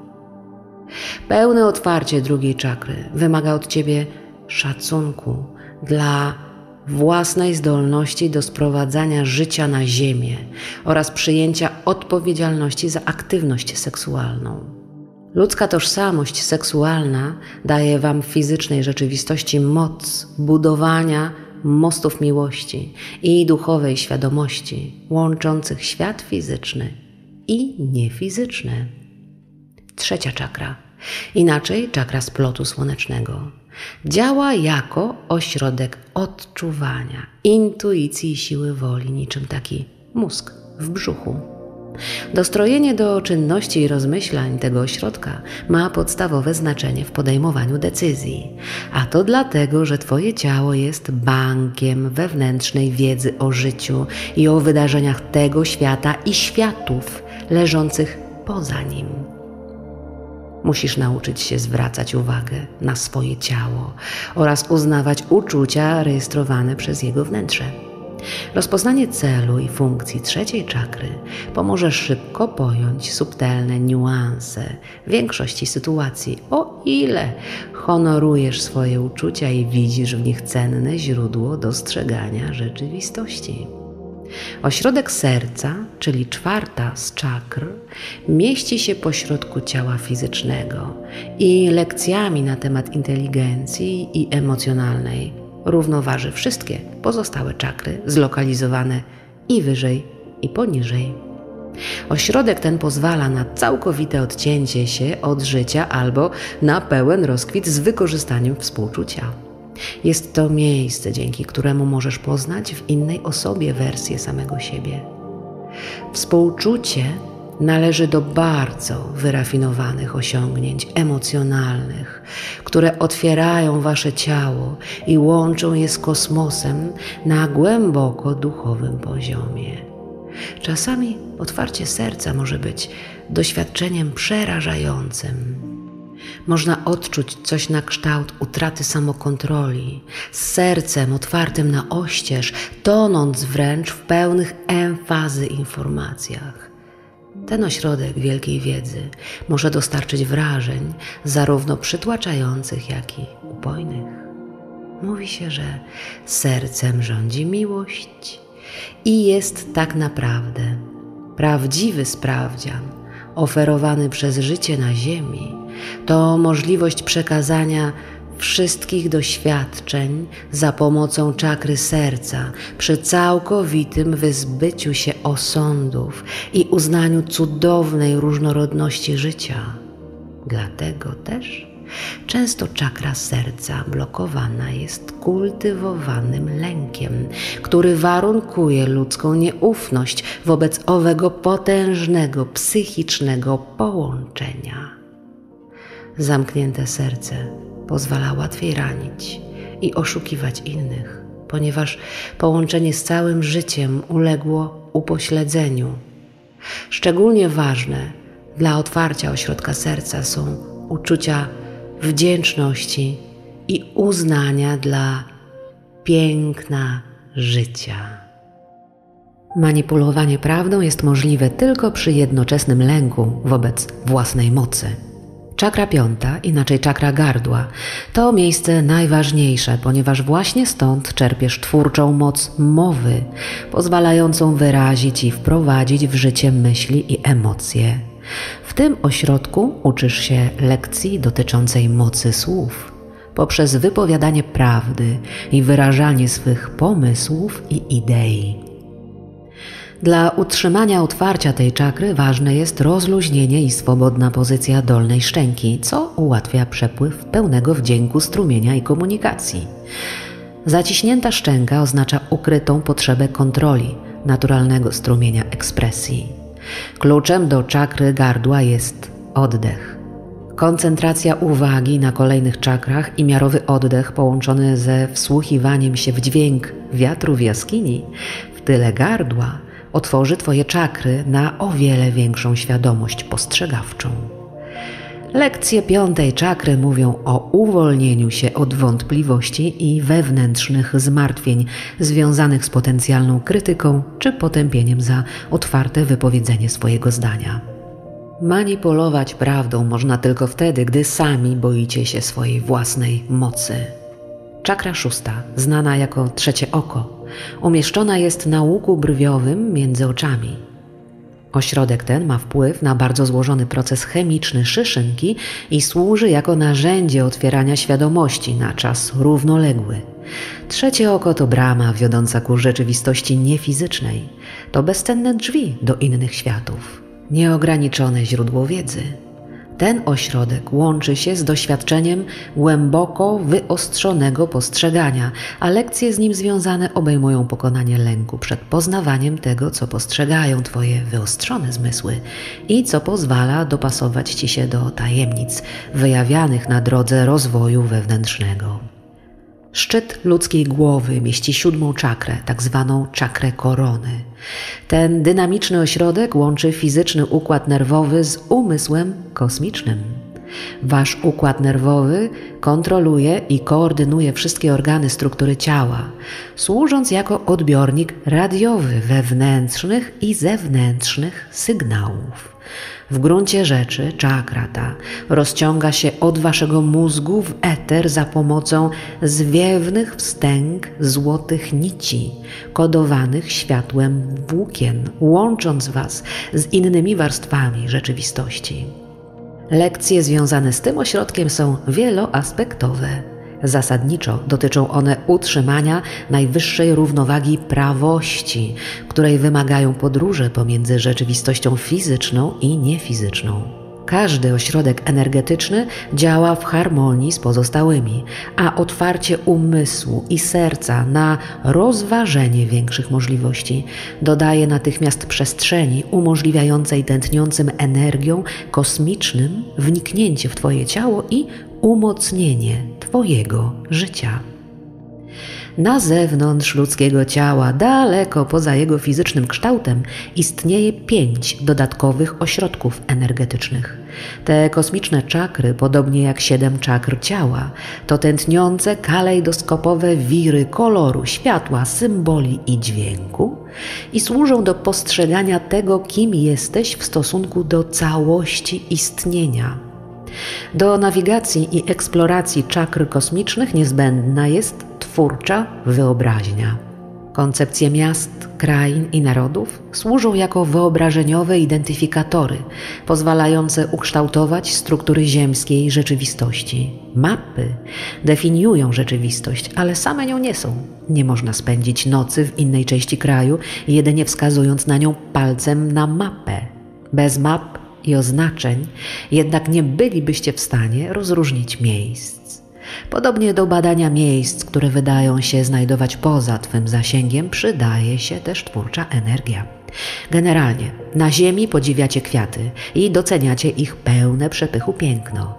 Pełne otwarcie drugiej czakry wymaga od Ciebie szacunku dla własnej zdolności do sprowadzania życia na ziemię oraz przyjęcia odpowiedzialności za aktywność seksualną. Ludzka tożsamość seksualna daje Wam w fizycznej rzeczywistości moc budowania mostów miłości i duchowej świadomości, łączących świat fizyczny i niefizyczny. Trzecia czakra, inaczej czakra splotu słonecznego, działa jako ośrodek odczuwania, intuicji i siły woli, niczym taki mózg w brzuchu. Dostrojenie do czynności i rozmyślań tego ośrodka ma podstawowe znaczenie w podejmowaniu decyzji, a to dlatego, że Twoje ciało jest bankiem wewnętrznej wiedzy o życiu i o wydarzeniach tego świata i światów leżących poza nim. Musisz nauczyć się zwracać uwagę na swoje ciało oraz uznawać uczucia rejestrowane przez jego wnętrze. Rozpoznanie celu i funkcji trzeciej czakry pomoże szybko pojąć subtelne niuanse większości sytuacji, o ile honorujesz swoje uczucia i widzisz w nich cenne źródło dostrzegania rzeczywistości. Ośrodek serca, czyli czwarta z czakr, mieści się pośrodku ciała fizycznego i lekcjami na temat inteligencji i emocjonalnej równoważy wszystkie pozostałe czakry zlokalizowane i wyżej, i poniżej. Ośrodek ten pozwala na całkowite odcięcie się od życia albo na pełen rozkwit z wykorzystaniem współczucia. Jest to miejsce, dzięki któremu możesz poznać w innej osobie wersję samego siebie. Współczucie należy do bardzo wyrafinowanych osiągnięć emocjonalnych, które otwierają Wasze ciało i łączą je z kosmosem na głęboko duchowym poziomie. Czasami otwarcie serca może być doświadczeniem przerażającym. Można odczuć coś na kształt utraty samokontroli, z sercem otwartym na oścież, tonąc wręcz w pełnych emfazy informacjach. Ten ośrodek wielkiej wiedzy może dostarczyć wrażeń zarówno przytłaczających, jak i upojnych. Mówi się, że sercem rządzi miłość i jest tak naprawdę prawdziwy sprawdzian oferowany przez życie na ziemi. To możliwość przekazania wszystkich doświadczeń za pomocą czakry serca przy całkowitym wyzbyciu się osądów i uznaniu cudownej różnorodności życia. Dlatego też często czakra serca blokowana jest kultywowanym lękiem, który warunkuje ludzką nieufność wobec owego potężnego psychicznego połączenia. Zamknięte serce pozwala łatwiej ranić i oszukiwać innych, ponieważ połączenie z całym życiem uległo upośledzeniu. Szczególnie ważne Dla otwarcia ośrodka serca są uczucia wdzięczności i uznania dla piękna życia. Manipulowanie prawdą jest możliwe tylko przy jednoczesnym lęku wobec własnej mocy. Czakra piąta, inaczej czakra gardła, to miejsce najważniejsze, ponieważ właśnie stąd czerpiesz twórczą moc mowy, pozwalającą wyrazić i wprowadzić w życie myśli i emocje. W tym ośrodku uczysz się lekcji dotyczącej mocy słów, poprzez wypowiadanie prawdy i wyrażanie swych pomysłów i idei. Dla utrzymania otwarcia tej czakry ważne jest rozluźnienie i swobodna pozycja dolnej szczęki, co ułatwia przepływ pełnego wdzięku strumienia i komunikacji. Zaciśnięta szczęka oznacza ukrytą potrzebę kontroli, naturalnego strumienia ekspresji. Kluczem do czakry gardła jest oddech. Koncentracja uwagi na kolejnych czakrach i miarowy oddech połączony ze wsłuchiwaniem się w dźwięk wiatru w jaskini w tyle gardła otworzy Twoje czakry na o wiele większą świadomość postrzegawczą. Lekcje piątej czakry mówią o uwolnieniu się od wątpliwości i wewnętrznych zmartwień związanych z potencjalną krytyką czy potępieniem za otwarte wypowiedzenie swojego zdania. Manipulować prawdą można tylko wtedy, gdy sami boicie się swojej własnej mocy. Czakra szósta, znana jako trzecie oko, umieszczona jest na łuku brwiowym między oczami. Ośrodek ten ma wpływ na bardzo złożony proces chemiczny szyszynki i służy jako narzędzie otwierania świadomości na czas równoległy. Trzecie oko to brama wiodąca ku rzeczywistości niefizycznej. To bezcenne drzwi do innych światów, nieograniczone źródło wiedzy. Ten ośrodek łączy się z doświadczeniem głęboko wyostrzonego postrzegania, a lekcje z nim związane obejmują pokonanie lęku przed poznawaniem tego, co postrzegają Twoje wyostrzone zmysły i co pozwala dopasować Ci się do tajemnic wyjawianych na drodze rozwoju wewnętrznego. Szczyt ludzkiej głowy mieści siódmą czakrę, tak zwaną czakrę korony. Ten dynamiczny ośrodek łączy fizyczny układ nerwowy z umysłem kosmicznym. Wasz układ nerwowy kontroluje i koordynuje wszystkie organy struktury ciała, służąc jako odbiornik radiowy wewnętrznych i zewnętrznych sygnałów. W gruncie rzeczy czakra ta rozciąga się od waszego mózgu w eter za pomocą zwiewnych wstęg złotych nici, kodowanych światłem włókien, łącząc was z innymi warstwami rzeczywistości. Lekcje związane z tym ośrodkiem są wieloaspektowe. Zasadniczo dotyczą one utrzymania najwyższej równowagi prawości, której wymagają podróże pomiędzy rzeczywistością fizyczną i niefizyczną. Każdy ośrodek energetyczny działa w harmonii z pozostałymi, a otwarcie umysłu i serca na rozważenie większych możliwości dodaje natychmiast przestrzeni umożliwiającej tętniącym energią kosmicznym wniknięcie w Twoje ciało i umocnienie Twojego życia. Na zewnątrz ludzkiego ciała, daleko poza jego fizycznym kształtem, istnieje pięć dodatkowych ośrodków energetycznych. Te kosmiczne czakry, podobnie jak siedem czakr ciała, to tętniące kalejdoskopowe wiry koloru, światła, symboli i dźwięku i służą do postrzegania tego, kim jesteś w stosunku do całości istnienia. Do nawigacji i eksploracji czakr kosmicznych niezbędna jest twórcza wyobraźnia. Koncepcje miast, krain i narodów służą jako wyobrażeniowe identyfikatory, pozwalające ukształtować struktury ziemskiej rzeczywistości. Mapy definiują rzeczywistość, ale same nią nie są. Nie można spędzić nocy w innej części kraju, jedynie wskazując na nią palcem na mapę. Bez map i oznaczeń jednak nie bylibyście w stanie rozróżnić miejsc. Podobnie do badania miejsc, które wydają się znajdować poza Twym zasięgiem, przydaje się też twórcza energia. Generalnie na Ziemi podziwiacie kwiaty i doceniacie ich pełne przepychu piękno.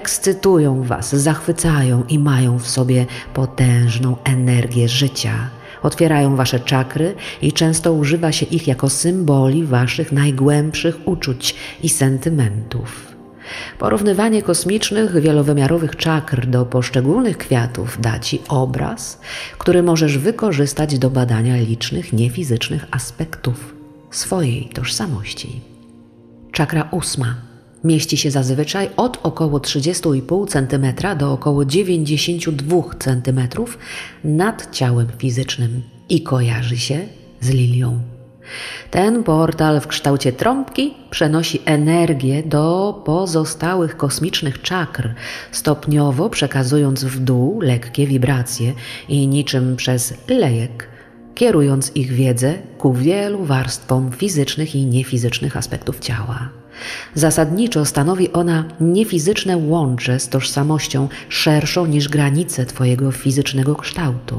Ekscytują Was, zachwycają i mają w sobie potężną energię życia. Otwierają wasze czakry i często używa się ich jako symboli waszych najgłębszych uczuć i sentymentów. Porównywanie kosmicznych, wielowymiarowych czakr do poszczególnych kwiatów da ci obraz, który możesz wykorzystać do badania licznych niefizycznych aspektów swojej tożsamości. Czakra ósma mieści się zazwyczaj od około trzydzieści i pół centymetra do około dziewięćdziesiąt dwa centymetrów nad ciałem fizycznym i kojarzy się z lilią. Ten portal w kształcie trąbki przenosi energię do pozostałych kosmicznych czakr, stopniowo przekazując w dół lekkie wibracje i niczym przez lejek, kierując ich wiedzę ku wielu warstwom fizycznych i niefizycznych aspektów ciała. Zasadniczo stanowi ona niefizyczne łącze z tożsamością szerszą niż granice twojego fizycznego kształtu.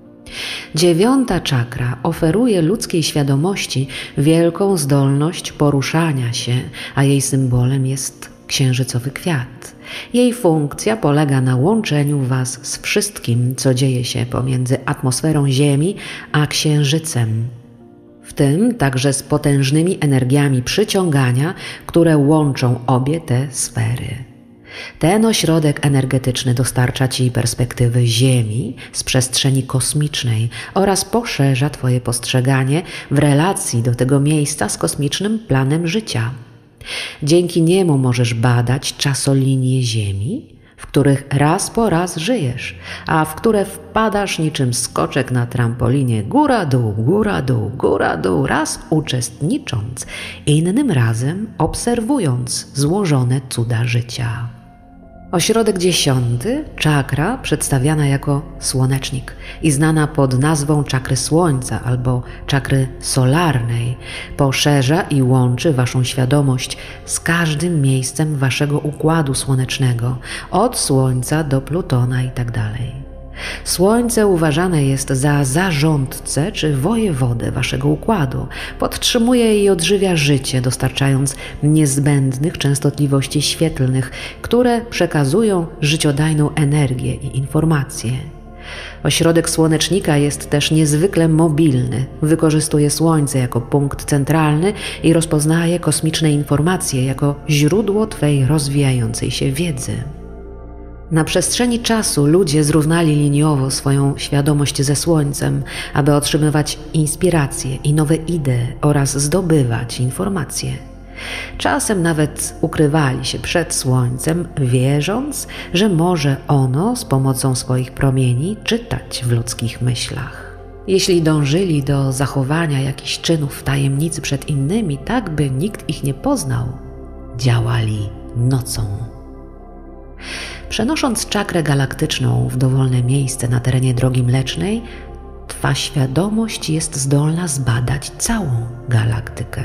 Dziewiąta czakra oferuje ludzkiej świadomości wielką zdolność poruszania się, a jej symbolem jest księżycowy kwiat. Jej funkcja polega na łączeniu was z wszystkim, co dzieje się pomiędzy atmosferą Ziemi a księżycem, w tym także z potężnymi energiami przyciągania, które łączą obie te sfery. Ten ośrodek energetyczny dostarcza ci perspektywy Ziemi z przestrzeni kosmicznej oraz poszerza twoje postrzeganie w relacji do tego miejsca z kosmicznym planem życia. Dzięki niemu możesz badać czasolinie Ziemi, w których raz po raz żyjesz, a w które wpadasz niczym skoczek na trampolinie góra-dół, góra-dół, góra-dół, raz uczestnicząc, innym razem obserwując złożone cuda życia. Ośrodek dziesiąty, czakra przedstawiana jako słonecznik i znana pod nazwą czakry słońca albo czakry solarnej, poszerza i łączy waszą świadomość z każdym miejscem waszego układu słonecznego, od Słońca do Plutona itd. Słońce uważane jest za zarządcę czy wojewodę waszego układu, podtrzymuje i odżywia życie, dostarczając niezbędnych częstotliwości świetlnych, które przekazują życiodajną energię i informacje. Ośrodek słonecznika jest też niezwykle mobilny, wykorzystuje Słońce jako punkt centralny i rozpoznaje kosmiczne informacje jako źródło twej rozwijającej się wiedzy. Na przestrzeni czasu ludzie zrównali liniowo swoją świadomość ze Słońcem, aby otrzymywać inspiracje i nowe idee oraz zdobywać informacje. Czasem nawet ukrywali się przed Słońcem, wierząc, że może ono z pomocą swoich promieni czytać w ludzkich myślach. Jeśli dążyli do zachowania jakichś czynów w tajemnicy przed innymi, tak by nikt ich nie poznał, działali nocą. Przenosząc czakrę galaktyczną w dowolne miejsce na terenie Drogi Mlecznej, twa świadomość jest zdolna zbadać całą galaktykę.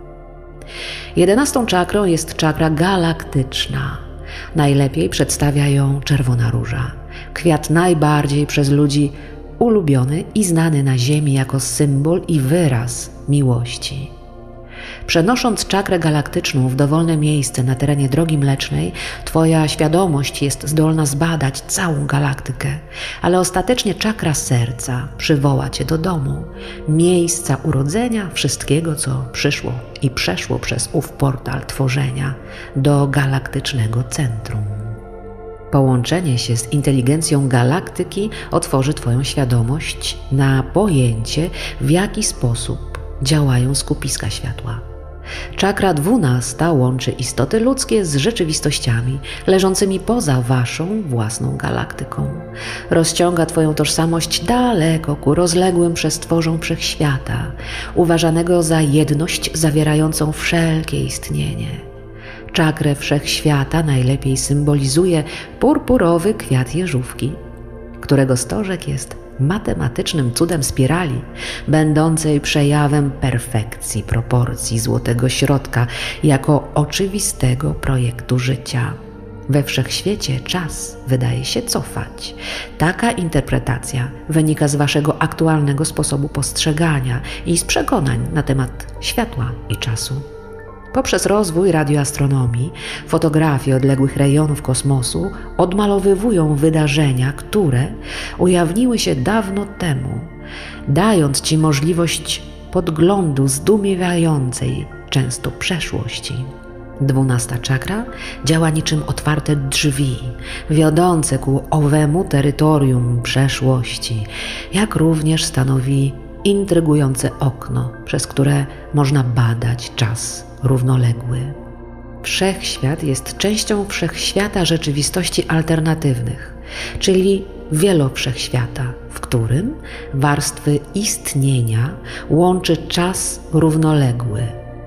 Jedenastą czakrą jest czakra galaktyczna. Najlepiej przedstawia ją czerwona róża, kwiat najbardziej przez ludzi ulubiony i znany na Ziemi jako symbol i wyraz miłości. Przenosząc czakrę galaktyczną w dowolne miejsce na terenie Drogi Mlecznej, twoja świadomość jest zdolna zbadać całą galaktykę, ale ostatecznie czakra serca przywoła cię do domu, miejsca urodzenia wszystkiego, co przyszło i przeszło przez ów portal tworzenia, do galaktycznego centrum. Połączenie się z inteligencją galaktyki otworzy twoją świadomość na pojęcie, w jaki sposób działają skupiska światła. Czakra dwunasta łączy istoty ludzkie z rzeczywistościami leżącymi poza waszą własną galaktyką. Rozciąga twoją tożsamość daleko ku rozległym przestworzom wszechświata, uważanego za jedność zawierającą wszelkie istnienie. Czakrę wszechświata najlepiej symbolizuje purpurowy kwiat jeżówki, którego stożek jest matematycznym cudem spirali, będącej przejawem perfekcji proporcji złotego środka jako oczywistego projektu życia. We wszechświecie czas wydaje się cofać. Taka interpretacja wynika z waszego aktualnego sposobu postrzegania i z przekonań na temat światła i czasu. Poprzez rozwój radioastronomii, fotografie odległych rejonów kosmosu odmalowywują wydarzenia, które ujawniły się dawno temu, dając Ci możliwość podglądu zdumiewającej często przeszłości. Dwunasta czakra działa niczym otwarte drzwi, wiodące ku owemu terytorium przeszłości, jak również stanowi intrygujące okno, przez które można badać czas równoległy. Wszechświat jest częścią wszechświata rzeczywistości alternatywnych, czyli wielowszechświata, w którym warstwy istnienia łączy czas równoległy.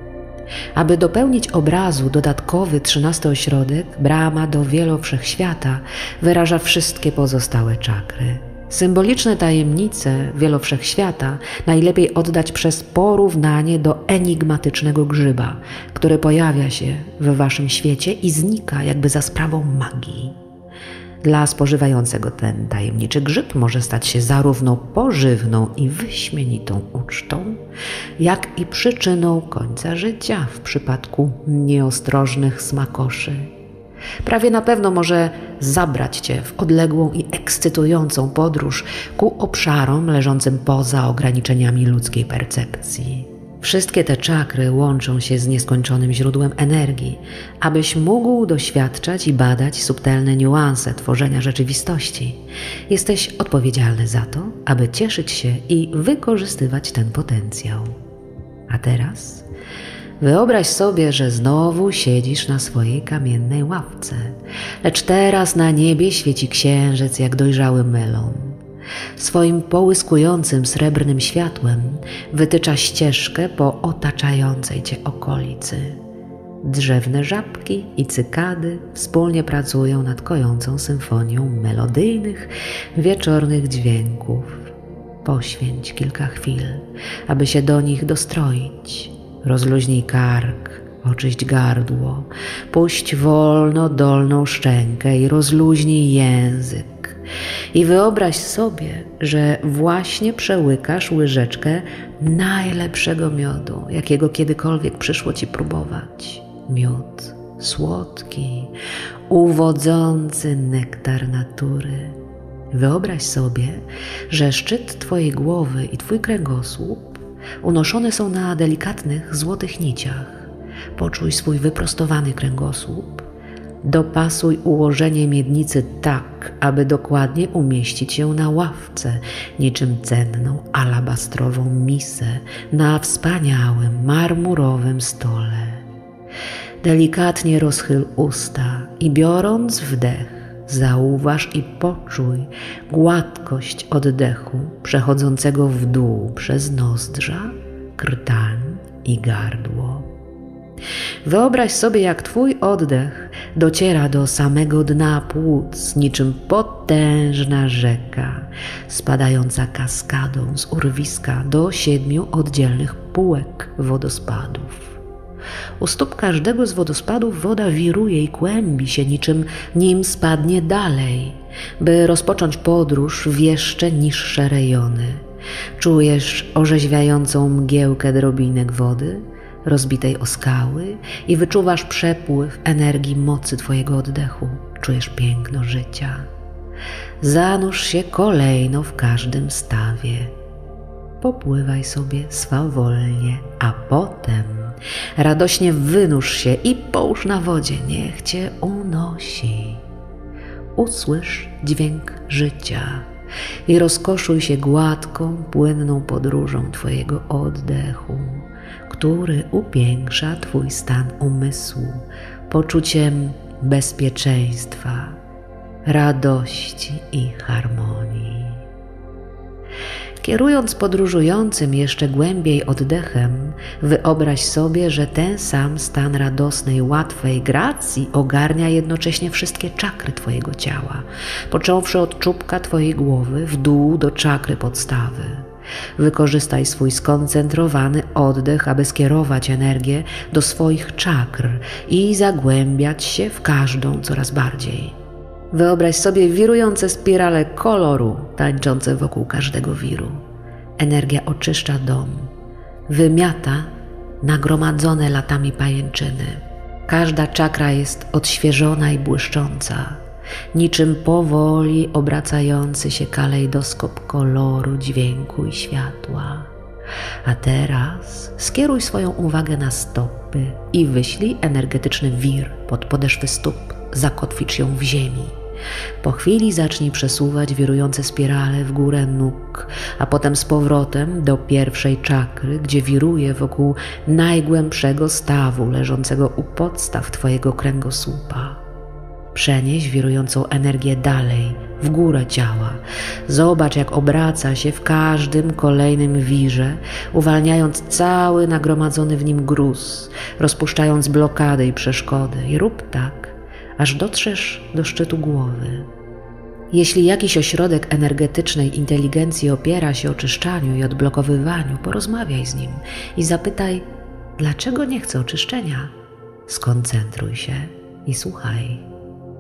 Aby dopełnić obrazu dodatkowy trzynasty ośrodek, brama do wielowszechświata wyraża wszystkie pozostałe czakry. Symboliczne tajemnice wielowszechświata najlepiej oddać przez porównanie do enigmatycznego grzyba, który pojawia się w waszym świecie i znika jakby za sprawą magii. Dla spożywającego ten tajemniczy grzyb może stać się zarówno pożywną i wyśmienitą ucztą, jak i przyczyną końca życia w przypadku nieostrożnych smakoszy. Prawie na pewno może zabrać Cię w odległą i ekscytującą podróż ku obszarom leżącym poza ograniczeniami ludzkiej percepcji. Wszystkie te czakry łączą się z nieskończonym źródłem energii, abyś mógł doświadczać i badać subtelne niuanse tworzenia rzeczywistości. Jesteś odpowiedzialny za to, aby cieszyć się i wykorzystywać ten potencjał. A teraz wyobraź sobie, że znowu siedzisz na swojej kamiennej ławce, lecz teraz na niebie świeci księżyc jak dojrzały melon. Swoim połyskującym srebrnym światłem wytycza ścieżkę po otaczającej Cię okolicy. Drzewne żabki i cykady wspólnie pracują nad kojącą symfonią melodyjnych, wieczornych dźwięków. Poświęć kilka chwil, aby się do nich dostroić. Rozluźnij kark, oczyść gardło, puść wolno dolną szczękę i rozluźnij język. I wyobraź sobie, że właśnie przełykasz łyżeczkę najlepszego miodu, jakiego kiedykolwiek przyszło Ci próbować. Miód słodki, uwodzący nektar natury. Wyobraź sobie, że szczyt Twojej głowy i Twój kręgosłup unoszone są na delikatnych, złotych niciach. Poczuj swój wyprostowany kręgosłup. Dopasuj ułożenie miednicy tak, aby dokładnie umieścić ją na ławce, niczym cenną alabastrową misę na wspaniałym marmurowym stole. Delikatnie rozchyl usta i biorąc wdech, zauważ i poczuj gładkość oddechu przechodzącego w dół przez nozdrza, krtań i gardło. Wyobraź sobie, jak Twój oddech dociera do samego dna płuc, niczym potężna rzeka, spadająca kaskadą z urwiska do siedmiu oddzielnych półek wodospadów. U stóp każdego z wodospadów woda wiruje i kłębi się, niczym nim spadnie dalej, by rozpocząć podróż w jeszcze niższe rejony. Czujesz orzeźwiającą mgiełkę drobinek wody, rozbitej o skały i wyczuwasz przepływ energii mocy Twojego oddechu. Czujesz piękno życia. Zanurz się kolejno w każdym stawie. Popływaj sobie swawolnie, a potem radośnie wynurz się i połóż na wodzie, niech Cię unosi. Usłysz dźwięk życia i rozkoszuj się gładką, płynną podróżą Twojego oddechu, który upiększa Twój stan umysłu poczuciem bezpieczeństwa, radości i harmonii. Kierując podróżującym jeszcze głębiej oddechem, wyobraź sobie, że ten sam stan radosnej, łatwej gracji ogarnia jednocześnie wszystkie czakry Twojego ciała, począwszy od czubka Twojej głowy w dół do czakry podstawy. Wykorzystaj swój skoncentrowany oddech, aby skierować energię do swoich czakr i zagłębiać się w każdą coraz bardziej. Wyobraź sobie wirujące spirale koloru tańczące wokół każdego wiru. Energia oczyszcza dom, wymiata nagromadzone latami pajęczyny. Każda czakra jest odświeżona i błyszcząca. niczym powoli obracający się kalejdoskop koloru, dźwięku i światła. A teraz skieruj swoją uwagę na stopy i wyślij energetyczny wir pod podeszwy stóp, zakotwicz ją w ziemi. Po chwili zacznij przesuwać wirujące spirale w górę nóg, a potem z powrotem do pierwszej czakry, gdzie wiruje wokół najgłębszego stawu leżącego u podstaw twojego kręgosłupa. Przenieś wirującą energię dalej, w górę ciała. Zobacz, jak obraca się w każdym kolejnym wirze, uwalniając cały nagromadzony w nim gruz, rozpuszczając blokady i przeszkody. I rób tak, aż dotrzesz do szczytu głowy. Jeśli jakiś ośrodek energetycznej inteligencji opiera się oczyszczaniu i odblokowywaniu, porozmawiaj z nim i zapytaj, dlaczego nie chce oczyszczenia. Skoncentruj się i słuchaj.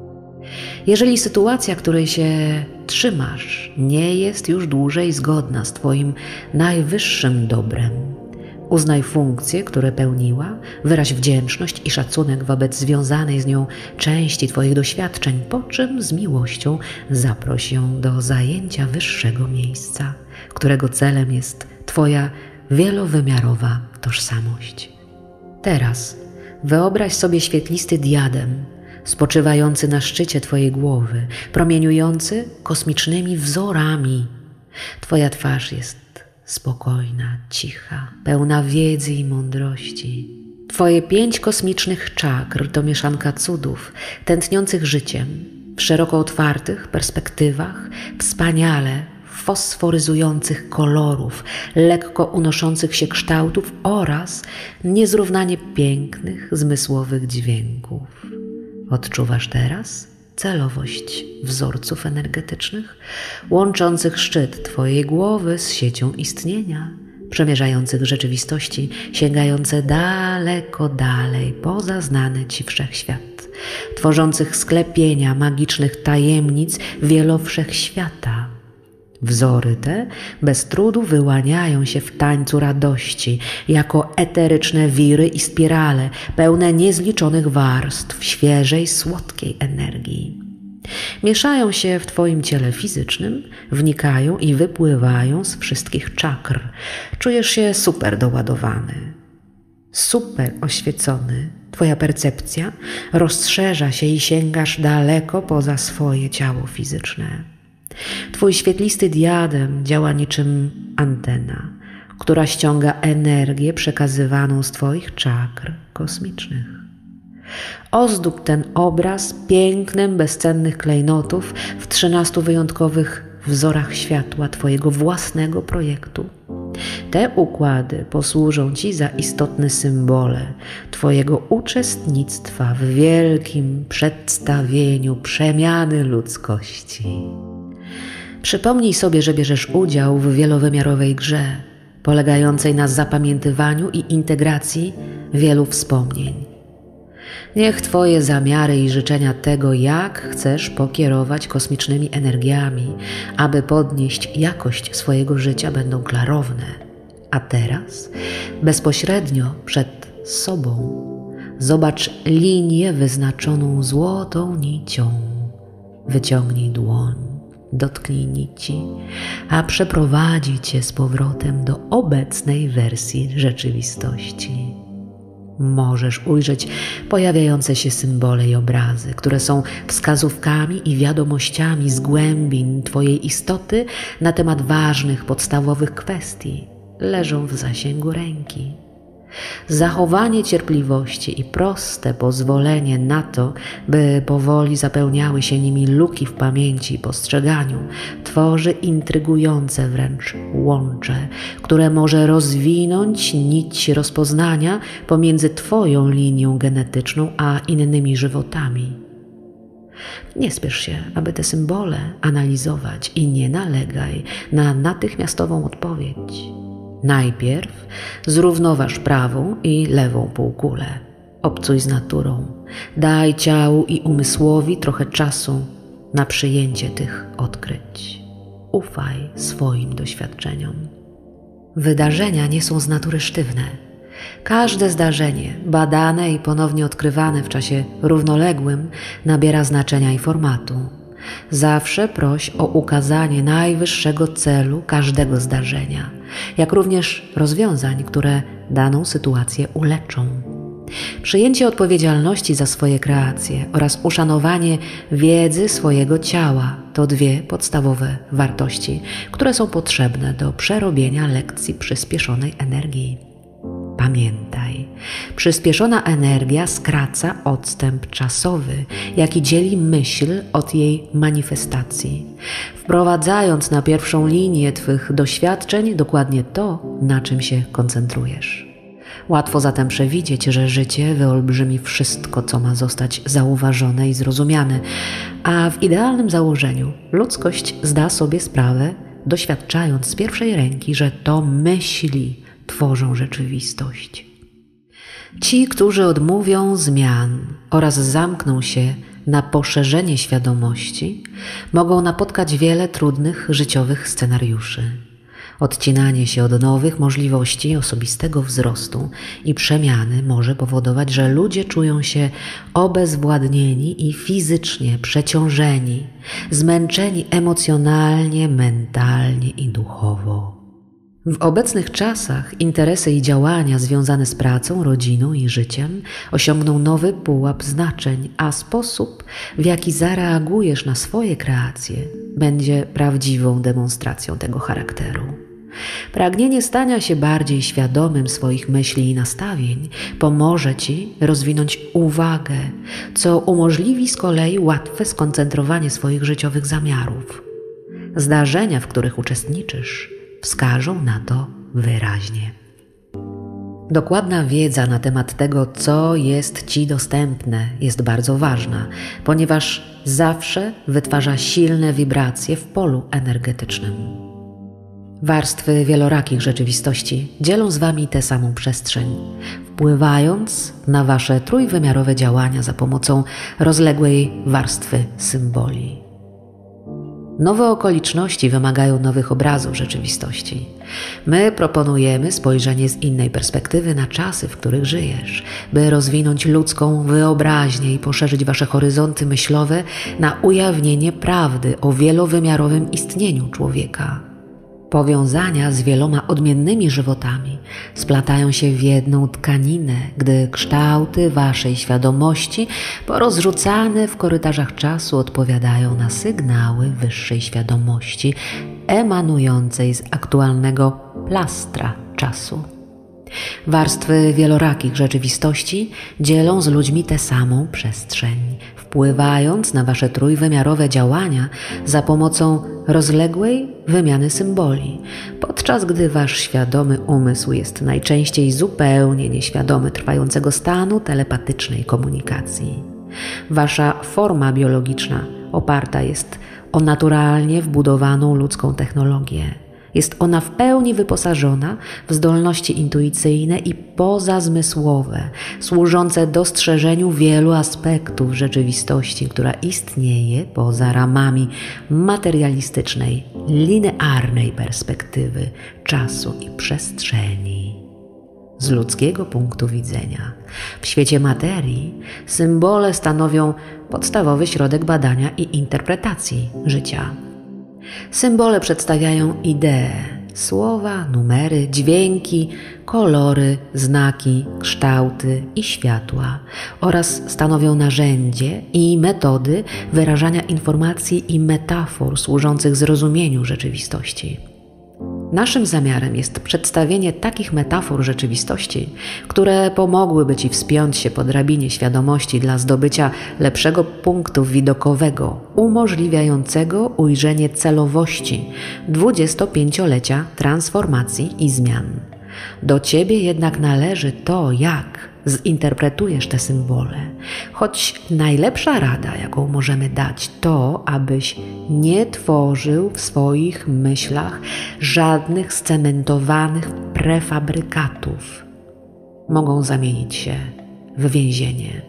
Jeżeli sytuacja, której się trzymasz, nie jest już dłużej zgodna z twoim najwyższym dobrem, uznaj funkcje, które pełniła, wyraź wdzięczność i szacunek wobec związanej z nią części twoich doświadczeń, po czym z miłością zaproś ją do zajęcia wyższego miejsca, którego celem jest twoja wielowymiarowa tożsamość. Teraz wyobraź sobie świetlisty diadem, spoczywający na szczycie twojej głowy, promieniujący kosmicznymi wzorami. Twoja twarz jest spokojna, cicha, pełna wiedzy i mądrości. Twoje pięć kosmicznych czakr to mieszanka cudów, tętniących życiem, w szeroko otwartych perspektywach, wspaniale fosforyzujących kolorów, lekko unoszących się kształtów oraz niezrównanie pięknych, zmysłowych dźwięków. Odczuwasz teraz celowość wzorców energetycznych, łączących szczyt twojej głowy z siecią istnienia, przemierzających rzeczywistości, sięgające daleko dalej poza znany ci wszechświat, tworzących sklepienia magicznych tajemnic wielowszechświata. Wzory te bez trudu wyłaniają się w tańcu radości, jako eteryczne wiry i spirale, pełne niezliczonych warstw świeżej, słodkiej energii. Mieszają się w twoim ciele fizycznym, wnikają i wypływają z wszystkich czakr. Czujesz się super doładowany, super oświecony. Twoja percepcja rozszerza się i sięgasz daleko poza swoje ciało fizyczne. Twój świetlisty diadem działa niczym antena, która ściąga energię przekazywaną z twoich czakr kosmicznych. Ozdób ten obraz pięknem bezcennych klejnotów w trzynastu wyjątkowych wzorach światła twojego własnego projektu. Te układy posłużą ci za istotne symbole twojego uczestnictwa w wielkim przedstawieniu przemiany ludzkości. Przypomnij sobie, że bierzesz udział w wielowymiarowej grze, polegającej na zapamiętywaniu i integracji wielu wspomnień. Niech twoje zamiary i życzenia tego, jak chcesz pokierować kosmicznymi energiami, aby podnieść jakość swojego życia, będą klarowne. A teraz, bezpośrednio przed sobą, zobacz linię wyznaczoną złotą nicią. Wyciągnij dłoń, dotknij nici, a przeprowadzi cię z powrotem do obecnej wersji rzeczywistości. Możesz ujrzeć pojawiające się symbole i obrazy, które są wskazówkami i wiadomościami z głębin twojej istoty na temat ważnych, podstawowych kwestii. Leżą w zasięgu ręki. Zachowanie cierpliwości i proste pozwolenie na to, by powoli zapełniały się nimi luki w pamięci i postrzeganiu, tworzy intrygujące wręcz łącze, które może rozwinąć nić rozpoznania pomiędzy twoją linią genetyczną a innymi żywotami. Nie spiesz się, aby te symbole analizować i nie nalegaj na natychmiastową odpowiedź. Najpierw zrównoważ prawą i lewą półkulę. Obcuj z naturą. Daj ciału i umysłowi trochę czasu na przyjęcie tych odkryć. Ufaj swoim doświadczeniom. Wydarzenia nie są z natury sztywne. Każde zdarzenie, badane i ponownie odkrywane w czasie równoległym, nabiera znaczenia i formatu. Zawsze proś o ukazanie najwyższego celu każdego zdarzenia, jak również rozwiązań, które daną sytuację uleczą. Przyjęcie odpowiedzialności za swoje kreacje oraz uszanowanie wiedzy swojego ciała to dwie podstawowe wartości, które są potrzebne do przerobienia lekcji przyspieszonej energii. Pamiętaj, przyspieszona energia skraca odstęp czasowy, jaki dzieli myśl od jej manifestacji, wprowadzając na pierwszą linię Twych doświadczeń dokładnie to, na czym się koncentrujesz. Łatwo zatem przewidzieć, że życie wyolbrzymi wszystko, co ma zostać zauważone i zrozumiane, a w idealnym założeniu ludzkość zda sobie sprawę, doświadczając z pierwszej ręki, że to myśli tworzą rzeczywistość. Ci, którzy odmówią zmian oraz zamkną się na poszerzenie świadomości, mogą napotkać wiele trudnych życiowych scenariuszy. Odcinanie się od nowych możliwości osobistego wzrostu i przemiany może powodować, że ludzie czują się obezwładnieni i fizycznie przeciążeni, zmęczeni emocjonalnie, mentalnie i duchowo. W obecnych czasach interesy i działania związane z pracą, rodziną i życiem osiągną nowy pułap znaczeń, a sposób, w jaki zareagujesz na swoje kreacje, będzie prawdziwą demonstracją tego charakteru. Pragnienie stania się bardziej świadomym swoich myśli i nastawień pomoże Ci rozwinąć uwagę, co umożliwi z kolei łatwe skoncentrowanie swoich życiowych zamiarów. Zdarzenia, w których uczestniczysz, wskażą na to wyraźnie. Dokładna wiedza na temat tego, co jest Ci dostępne, jest bardzo ważna, ponieważ zawsze wytwarza silne wibracje w polu energetycznym. Warstwy wielorakich rzeczywistości dzielą z Wami tę samą przestrzeń, wpływając na Wasze trójwymiarowe działania za pomocą rozległej warstwy symboli. Nowe okoliczności wymagają nowych obrazów rzeczywistości. My proponujemy spojrzenie z innej perspektywy na czasy, w których żyjesz, by rozwinąć ludzką wyobraźnię i poszerzyć Wasze horyzonty myślowe na ujawnienie prawdy o wielowymiarowym istnieniu człowieka. Powiązania z wieloma odmiennymi żywotami splatają się w jedną tkaninę, gdy kształty Waszej świadomości porozrzucane w korytarzach czasu odpowiadają na sygnały wyższej świadomości emanującej z aktualnego plastra czasu. Warstwy wielorakich rzeczywistości dzielą z ludźmi tę samą przestrzeń, wpływając na Wasze trójwymiarowe działania za pomocą rozległej wymiany symboli, podczas gdy Wasz świadomy umysł jest najczęściej zupełnie nieświadomy trwającego stanu telepatycznej komunikacji. Wasza forma biologiczna oparta jest o naturalnie wbudowaną ludzką technologię. Jest ona w pełni wyposażona w zdolności intuicyjne i pozazmysłowe, służące dostrzeżeniu wielu aspektów rzeczywistości, która istnieje poza ramami materialistycznej, linearnej perspektywy czasu i przestrzeni. Z ludzkiego punktu widzenia, w świecie materii symbole stanowią podstawowy środek badania i interpretacji życia. Symbole przedstawiają idee, słowa, numery, dźwięki, kolory, znaki, kształty i światła oraz stanowią narzędzie i metody wyrażania informacji i metafor służących zrozumieniu rzeczywistości. Naszym zamiarem jest przedstawienie takich metafor rzeczywistości, które pomogłyby Ci wspiąć się po drabinie świadomości dla zdobycia lepszego punktu widokowego, umożliwiającego ujrzenie celowości dwudziestopięciolecia transformacji i zmian. Do Ciebie jednak należy to, jak zinterpretujesz te symbole, choć najlepsza rada, jaką możemy dać, to, abyś nie tworzył w swoich myślach żadnych scementowanych prefabrykatów. Mogą zamienić się w więzienie.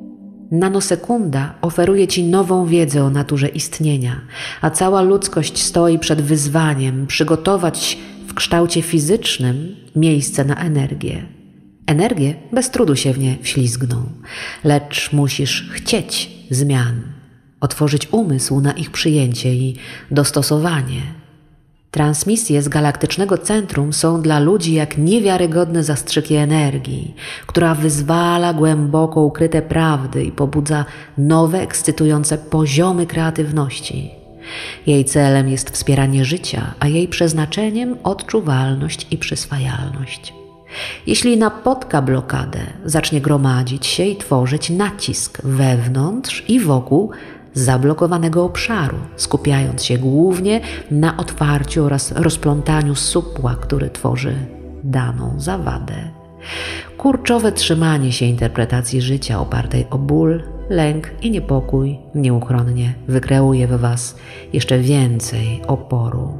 Nanosekunda oferuje Ci nową wiedzę o naturze istnienia, a cała ludzkość stoi przed wyzwaniem przygotować w kształcie fizycznym miejsce na energię. Energie bez trudu się w nie wślizgną, lecz musisz chcieć zmian, otworzyć umysł na ich przyjęcie i dostosowanie. Transmisje z galaktycznego centrum są dla ludzi jak niewiarygodne zastrzyki energii, która wyzwala głęboko ukryte prawdy i pobudza nowe, ekscytujące poziomy kreatywności. Jej celem jest wspieranie życia, a jej przeznaczeniem odczuwalność i przyswajalność. Jeśli napotka blokadę, zacznie gromadzić się i tworzyć nacisk wewnątrz i wokół zablokowanego obszaru, skupiając się głównie na otwarciu oraz rozplątaniu supła, który tworzy daną zawadę. Kurczowe trzymanie się interpretacji życia opartej o ból, lęk i niepokój nieuchronnie wykreuje we was jeszcze więcej oporu.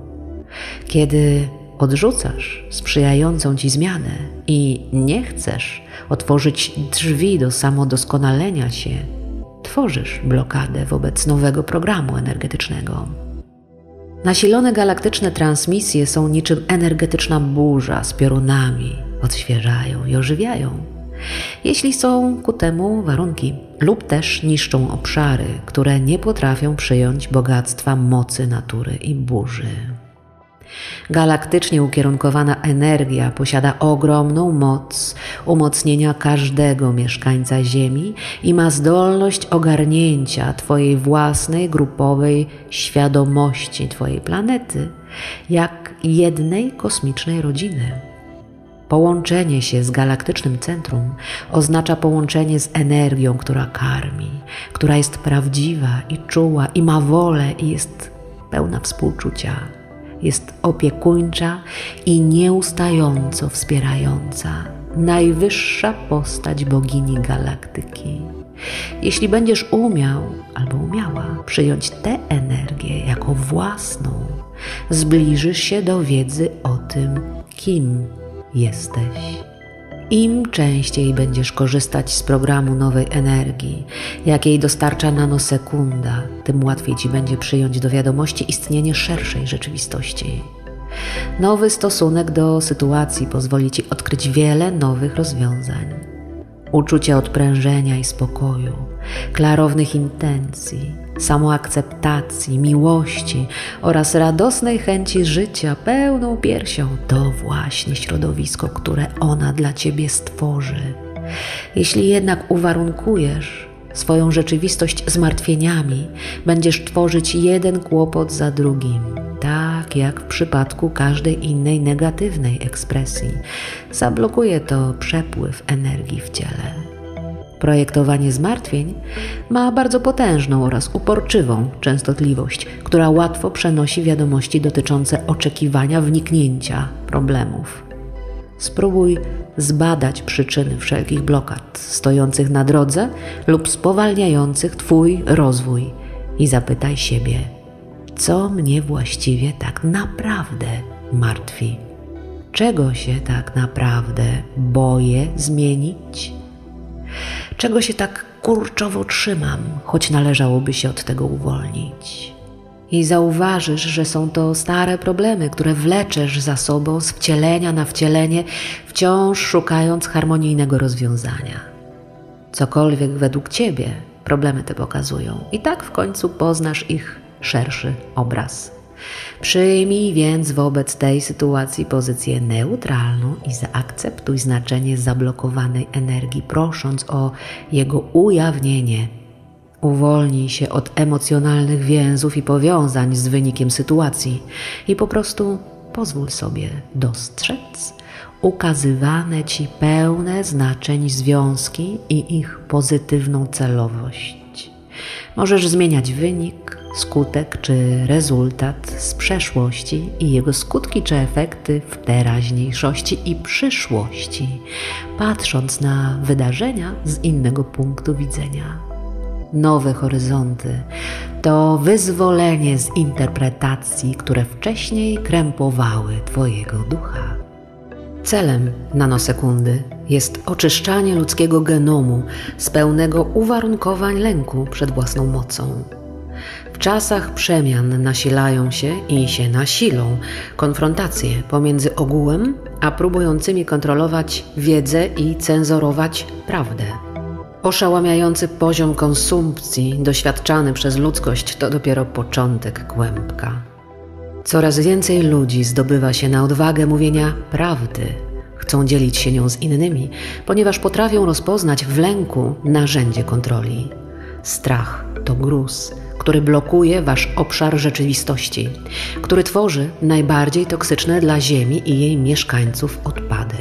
Kiedy odrzucasz sprzyjającą ci zmianę i nie chcesz otworzyć drzwi do samodoskonalenia się, tworzysz blokadę wobec nowego programu energetycznego. Nasilone galaktyczne transmisje są niczym energetyczna burza z piorunami, odświeżają i ożywiają, jeśli są ku temu warunki, lub też niszczą obszary, które nie potrafią przyjąć bogactwa mocy natury i burzy. Galaktycznie ukierunkowana energia posiada ogromną moc umocnienia każdego mieszkańca Ziemi i ma zdolność ogarnięcia Twojej własnej grupowej świadomości Twojej planety, jak jednej kosmicznej rodziny. Połączenie się z galaktycznym centrum oznacza połączenie z energią, która karmi, która jest prawdziwa i czuła i ma wolę i jest pełna współczucia. Jest opiekuńcza i nieustająco wspierająca, najwyższa postać bogini galaktyki. Jeśli będziesz umiał albo umiała przyjąć tę energię jako własną, zbliżysz się do wiedzy o tym, kim jesteś. Im częściej będziesz korzystać z programu nowej energii, jakiej dostarcza nanosekunda, tym łatwiej ci będzie przyjąć do wiadomości istnienie szerszej rzeczywistości. Nowy stosunek do sytuacji pozwoli ci odkryć wiele nowych rozwiązań. Uczucie odprężenia i spokoju, klarownych intencji, samoakceptacji, miłości oraz radosnej chęci życia pełną piersią to właśnie środowisko, które ona dla ciebie stworzy. Jeśli jednak uwarunkujesz swoją rzeczywistość zmartwieniami, będziesz tworzyć jeden kłopot za drugim, tak jak w przypadku każdej innej negatywnej ekspresji. Zablokuje to przepływ energii w ciele. Projektowanie zmartwień ma bardzo potężną oraz uporczywą częstotliwość, która łatwo przenosi wiadomości dotyczące oczekiwania wniknięcia problemów. Spróbuj zbadać przyczyny wszelkich blokad stojących na drodze lub spowalniających Twój rozwój i zapytaj siebie, co mnie właściwie tak naprawdę martwi? Czego się tak naprawdę boję zmienić? Czego się tak kurczowo trzymam, choć należałoby się od tego uwolnić? I zauważysz, że są to stare problemy, które wleczesz za sobą z wcielenia na wcielenie, wciąż szukając harmonijnego rozwiązania. Cokolwiek według Ciebie problemy te pokazują, i tak w końcu poznasz ich szerszy obraz. Przyjmij więc wobec tej sytuacji pozycję neutralną i zaakceptuj znaczenie zablokowanej energii, prosząc o jego ujawnienie. Uwolnij się od emocjonalnych więzów i powiązań z wynikiem sytuacji i po prostu pozwól sobie dostrzec ukazywane Ci pełne znaczeń związki i ich pozytywną celowość. Możesz zmieniać wynik, skutek czy rezultat z przeszłości i jego skutki czy efekty w teraźniejszości i przyszłości, patrząc na wydarzenia z innego punktu widzenia. Nowe horyzonty to wyzwolenie z interpretacji, które wcześniej krępowały Twojego ducha. Celem nanosekundy jest oczyszczanie ludzkiego genomu z pełnego uwarunkowań lęku przed własną mocą. W czasach przemian nasilają się i się nasilą konfrontacje pomiędzy ogółem a próbującymi kontrolować wiedzę i cenzurować prawdę. Oszałamiający poziom konsumpcji doświadczany przez ludzkość to dopiero początek kłębka. Coraz więcej ludzi zdobywa się na odwagę mówienia prawdy. Chcą dzielić się nią z innymi, ponieważ potrafią rozpoznać w lęku narzędzie kontroli. Strach to gruz, który blokuje wasz obszar rzeczywistości, który tworzy najbardziej toksyczne dla Ziemi i jej mieszkańców odpady.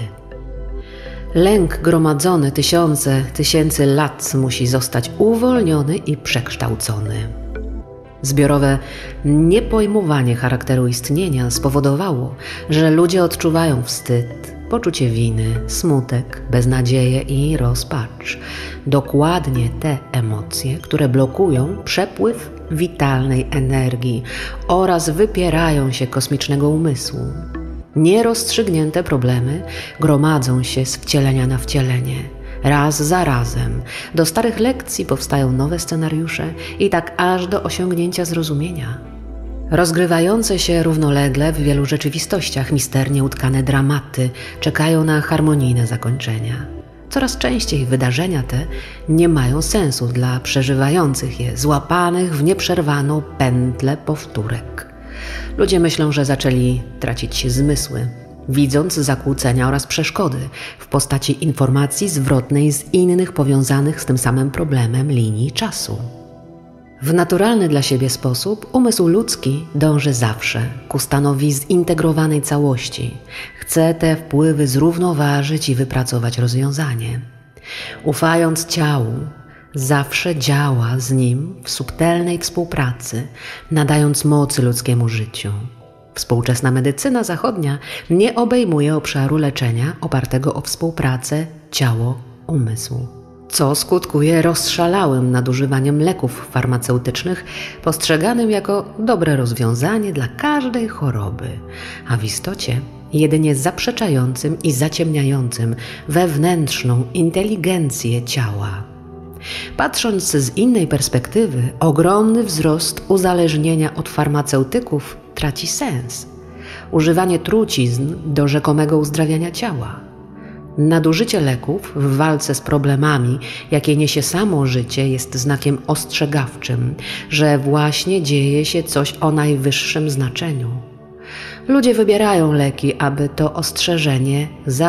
Lęk gromadzony tysiące, tysięcy lat musi zostać uwolniony i przekształcony. Zbiorowe niepojmowanie charakteru istnienia spowodowało, że ludzie odczuwają wstyd, poczucie winy, smutek, beznadzieję i rozpacz. Dokładnie te emocje, które blokują przepływ witalnej energii oraz wypierają się kosmicznego umysłu. Nierozstrzygnięte problemy gromadzą się z wcielenia na wcielenie. Raz za razem do starych lekcji powstają nowe scenariusze i tak aż do osiągnięcia zrozumienia. Rozgrywające się równolegle w wielu rzeczywistościach misternie utkane dramaty czekają na harmonijne zakończenia. Coraz częściej wydarzenia te nie mają sensu dla przeżywających je, złapanych w nieprzerwaną pętlę powtórek. Ludzie myślą, że zaczęli tracić zmysły, widząc zakłócenia oraz przeszkody w postaci informacji zwrotnej z innych powiązanych z tym samym problemem linii czasu. W naturalny dla siebie sposób umysł ludzki dąży zawsze ku stanowi zintegrowanej całości. Chce te wpływy zrównoważyć i wypracować rozwiązanie. Ufając ciału, zawsze działa z nim w subtelnej współpracy, nadając mocy ludzkiemu życiu. Współczesna medycyna zachodnia nie obejmuje obszaru leczenia opartego o współpracę ciało-umysł, co skutkuje rozszalałym nadużywaniem leków farmaceutycznych, postrzeganym jako dobre rozwiązanie dla każdej choroby, a w istocie jedynie zaprzeczającym i zaciemniającym wewnętrzną inteligencję ciała. Patrząc z innej perspektywy, ogromny wzrost uzależnienia od farmaceutyków traci sens. Używanie trucizn do rzekomego uzdrawiania ciała. Nadużycie leków w walce z problemami, jakie niesie samo życie, jest znakiem ostrzegawczym, że właśnie dzieje się coś o najwyższym znaczeniu. Ludzie wybierają leki, aby to ostrzeżenie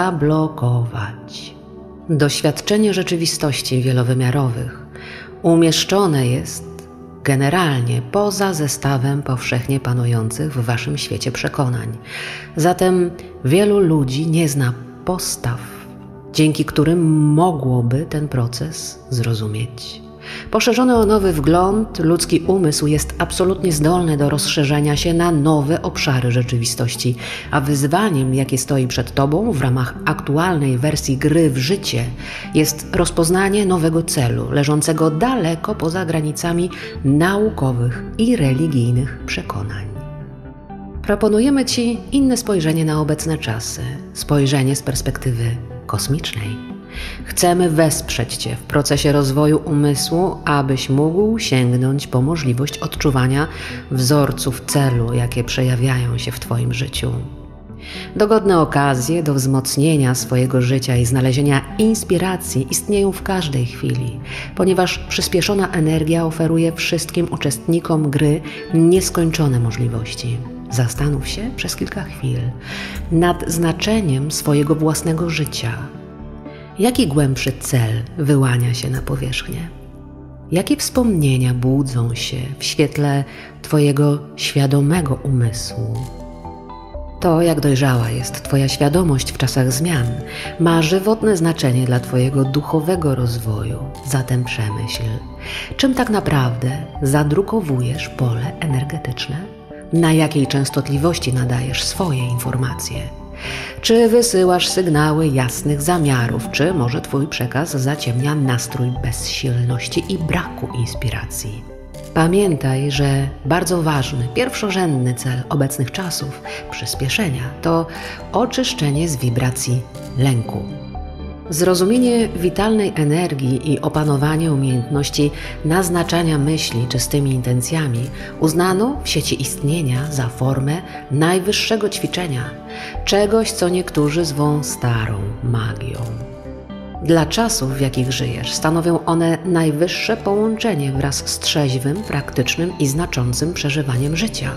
zablokować. Doświadczenie rzeczywistości wielowymiarowych umieszczone jest generalnie poza zestawem powszechnie panujących w waszym świecie przekonań. Zatem wielu ludzi nie zna postaw, dzięki którym mogłoby ten proces zrozumieć. Poszerzony o nowy wgląd, ludzki umysł jest absolutnie zdolny do rozszerzenia się na nowe obszary rzeczywistości, a wyzwaniem, jakie stoi przed tobą w ramach aktualnej wersji gry w życie, jest rozpoznanie nowego celu, leżącego daleko poza granicami naukowych i religijnych przekonań. Proponujemy ci inne spojrzenie na obecne czasy, spojrzenie z perspektywy kosmicznej. Chcemy wesprzeć cię w procesie rozwoju umysłu, abyś mógł sięgnąć po możliwość odczuwania wzorców celu, jakie przejawiają się w twoim życiu. Dogodne okazje do wzmocnienia swojego życia i znalezienia inspiracji istnieją w każdej chwili, ponieważ przyspieszona energia oferuje wszystkim uczestnikom gry nieskończone możliwości. Zastanów się przez kilka chwil nad znaczeniem swojego własnego życia. Jaki głębszy cel wyłania się na powierzchnię? Jakie wspomnienia budzą się w świetle twojego świadomego umysłu? To, jak dojrzała jest twoja świadomość w czasach zmian, ma żywotne znaczenie dla twojego duchowego rozwoju. Zatem przemyśl, czym tak naprawdę zadrukowujesz pole energetyczne? Na jakiej częstotliwości nadajesz swoje informacje? Czy wysyłasz sygnały jasnych zamiarów, czy może twój przekaz zaciemnia nastrój bezsilności i braku inspiracji? Pamiętaj, że bardzo ważny, pierwszorzędny cel obecnych czasów, przyspieszenia, to oczyszczenie z wibracji lęku. Zrozumienie witalnej energii i opanowanie umiejętności naznaczania myśli czystymi intencjami uznano w sieci istnienia za formę najwyższego ćwiczenia, czegoś, co niektórzy zwą starą magią. Dla czasów, w jakich żyjesz, stanowią one najwyższe połączenie wraz z trzeźwym, praktycznym i znaczącym przeżywaniem życia.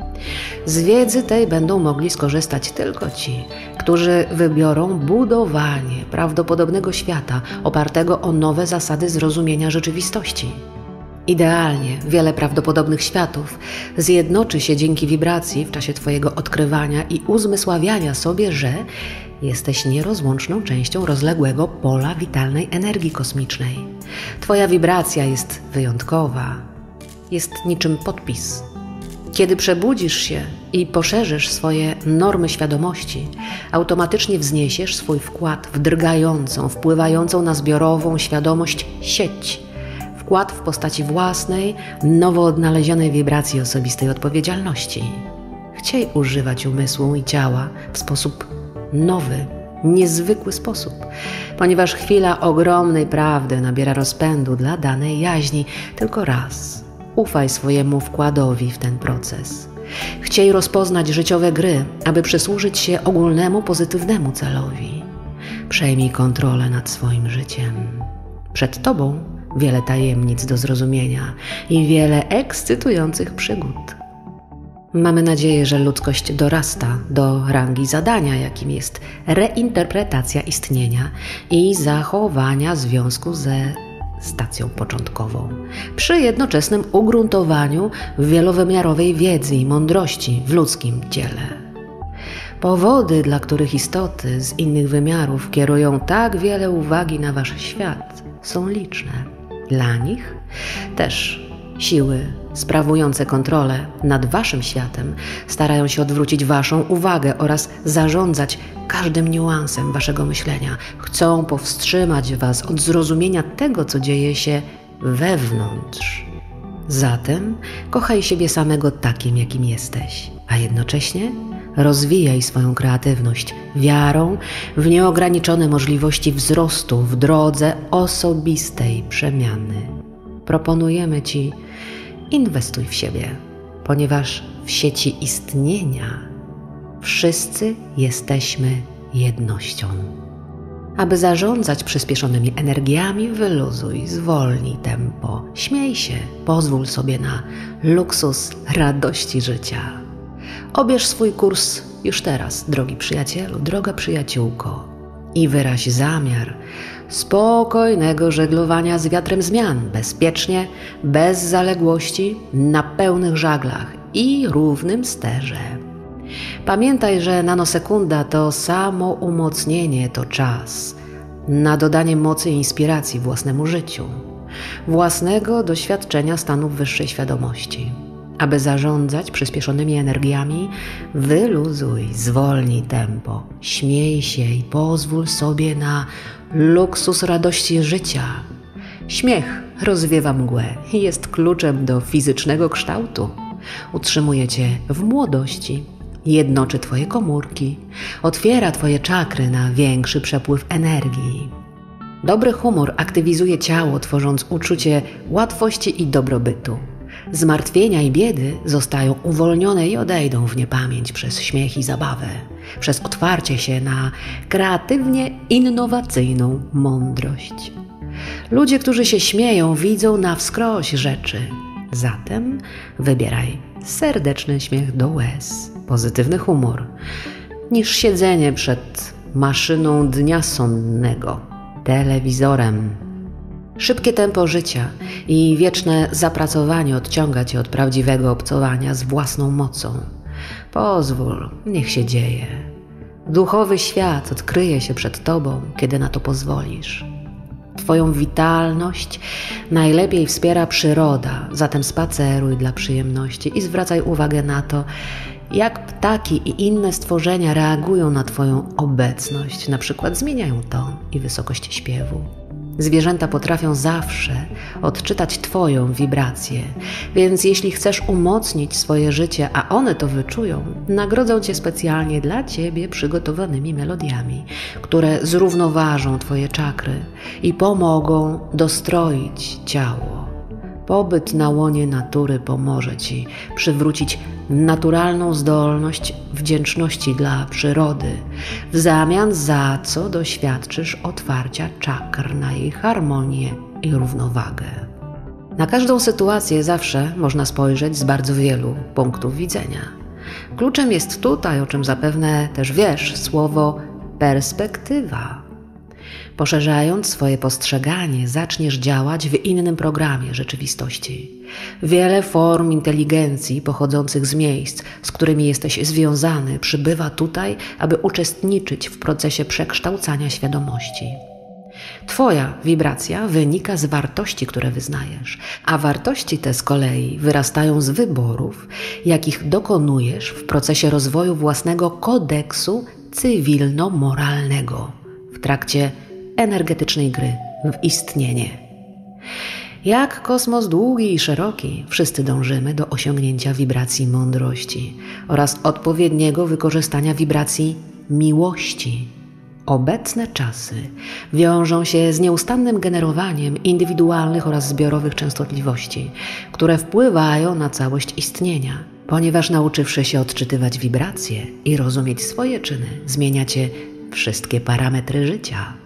Z wiedzy tej będą mogli skorzystać tylko ci, którzy wybiorą budowanie prawdopodobnego świata opartego o nowe zasady zrozumienia rzeczywistości. Idealnie wiele prawdopodobnych światów zjednoczy się dzięki wibracji w czasie Twojego odkrywania i uzmysławiania sobie, że jesteś nierozłączną częścią rozległego pola witalnej energii kosmicznej. Twoja wibracja jest wyjątkowa, jest niczym podpis. Kiedy przebudzisz się i poszerzysz swoje normy świadomości, automatycznie wzniesiesz swój wkład w drgającą, wpływającą na zbiorową świadomość sieć. Wkład w postaci własnej, nowo odnalezionej wibracji osobistej odpowiedzialności. Chciej używać umysłu i ciała w sposób nowy, niezwykły sposób, ponieważ chwila ogromnej prawdy nabiera rozpędu dla danej jaźni tylko raz. Ufaj swojemu wkładowi w ten proces. Chciej rozpoznać życiowe gry, aby przysłużyć się ogólnemu, pozytywnemu celowi. Przejmij kontrolę nad swoim życiem. Przed Tobą wiele tajemnic do zrozumienia i wiele ekscytujących przygód. Mamy nadzieję, że ludzkość dorasta do rangi zadania, jakim jest reinterpretacja istnienia i zachowania związku ze stacją początkową, przy jednoczesnym ugruntowaniu wielowymiarowej wiedzy i mądrości w ludzkim ciele. Powody, dla których istoty z innych wymiarów kierują tak wiele uwagi na Wasz świat, są liczne. Dla nich też siły sprawujące kontrolę nad Waszym światem starają się odwrócić Waszą uwagę oraz zarządzać każdym niuansem Waszego myślenia. Chcą powstrzymać Was od zrozumienia tego, co dzieje się wewnątrz. Zatem kochaj siebie samego takim, jakim jesteś, a jednocześnie rozwijaj swoją kreatywność wiarą w nieograniczone możliwości wzrostu w drodze osobistej przemiany. Proponujemy Ci: inwestuj w siebie, ponieważ w sieci istnienia wszyscy jesteśmy jednością. Aby zarządzać przyspieszonymi energiami, wyluzuj, zwolnij tempo, śmiej się, pozwól sobie na luksus radości życia. Obierz swój kurs już teraz, drogi przyjacielu, droga przyjaciółko, i wyraź zamiar spokojnego żeglowania z wiatrem zmian, bezpiecznie, bez zaległości, na pełnych żaglach i równym sterze. Pamiętaj, że nanosekunda to samo umocnienie, to czas na dodanie mocy i inspiracji własnemu życiu, własnego doświadczenia stanów wyższej świadomości. Aby zarządzać przyspieszonymi energiami, wyluzuj, zwolnij tempo, śmiej się i pozwól sobie na luksus radości życia. Śmiech rozwiewa mgłę i jest kluczem do fizycznego kształtu. Utrzymuje Cię w młodości, jednoczy Twoje komórki, otwiera Twoje czakry na większy przepływ energii. Dobry humor aktywizuje ciało, tworząc uczucie łatwości i dobrobytu. Zmartwienia i biedy zostają uwolnione i odejdą w niepamięć przez śmiech i zabawę, przez otwarcie się na kreatywnie innowacyjną mądrość. Ludzie, którzy się śmieją, widzą na wskroś rzeczy. Zatem wybieraj serdeczny śmiech do łez, pozytywny humor, niż siedzenie przed maszyną dnia sonnego, telewizorem. Szybkie tempo życia i wieczne zapracowanie odciąga Cię od prawdziwego obcowania z własną mocą. Pozwól, niech się dzieje. Duchowy świat odkryje się przed Tobą, kiedy na to pozwolisz. Twoją witalność najlepiej wspiera przyroda, zatem spaceruj dla przyjemności i zwracaj uwagę na to, jak ptaki i inne stworzenia reagują na Twoją obecność, na przykład zmieniają ton i wysokość śpiewu. Zwierzęta potrafią zawsze odczytać Twoją wibrację, więc jeśli chcesz umocnić swoje życie, a one to wyczują, nagrodzą Cię specjalnie dla Ciebie przygotowanymi melodiami, które zrównoważą Twoje czakry i pomogą dostroić ciało. Pobyt na łonie natury pomoże Ci przywrócić naturalną zdolność wdzięczności dla przyrody, w zamian za co doświadczysz otwarcia czakr na jej harmonię i równowagę. Na każdą sytuację zawsze można spojrzeć z bardzo wielu punktów widzenia. Kluczem jest tutaj, o czym zapewne też wiesz, słowo perspektywa. Poszerzając swoje postrzeganie, zaczniesz działać w innym programie rzeczywistości. Wiele form inteligencji pochodzących z miejsc, z którymi jesteś związany, przybywa tutaj, aby uczestniczyć w procesie przekształcania świadomości. Twoja wibracja wynika z wartości, które wyznajesz, a wartości te z kolei wyrastają z wyborów, jakich dokonujesz w procesie rozwoju własnego kodeksu cywilno-moralnego w trakcie energetycznej gry w istnienie. Jak kosmos długi i szeroki, wszyscy dążymy do osiągnięcia wibracji mądrości oraz odpowiedniego wykorzystania wibracji miłości. Obecne czasy wiążą się z nieustannym generowaniem indywidualnych oraz zbiorowych częstotliwości, które wpływają na całość istnienia, ponieważ nauczywszy się odczytywać wibracje i rozumieć swoje czyny, zmieniacie wszystkie parametry życia.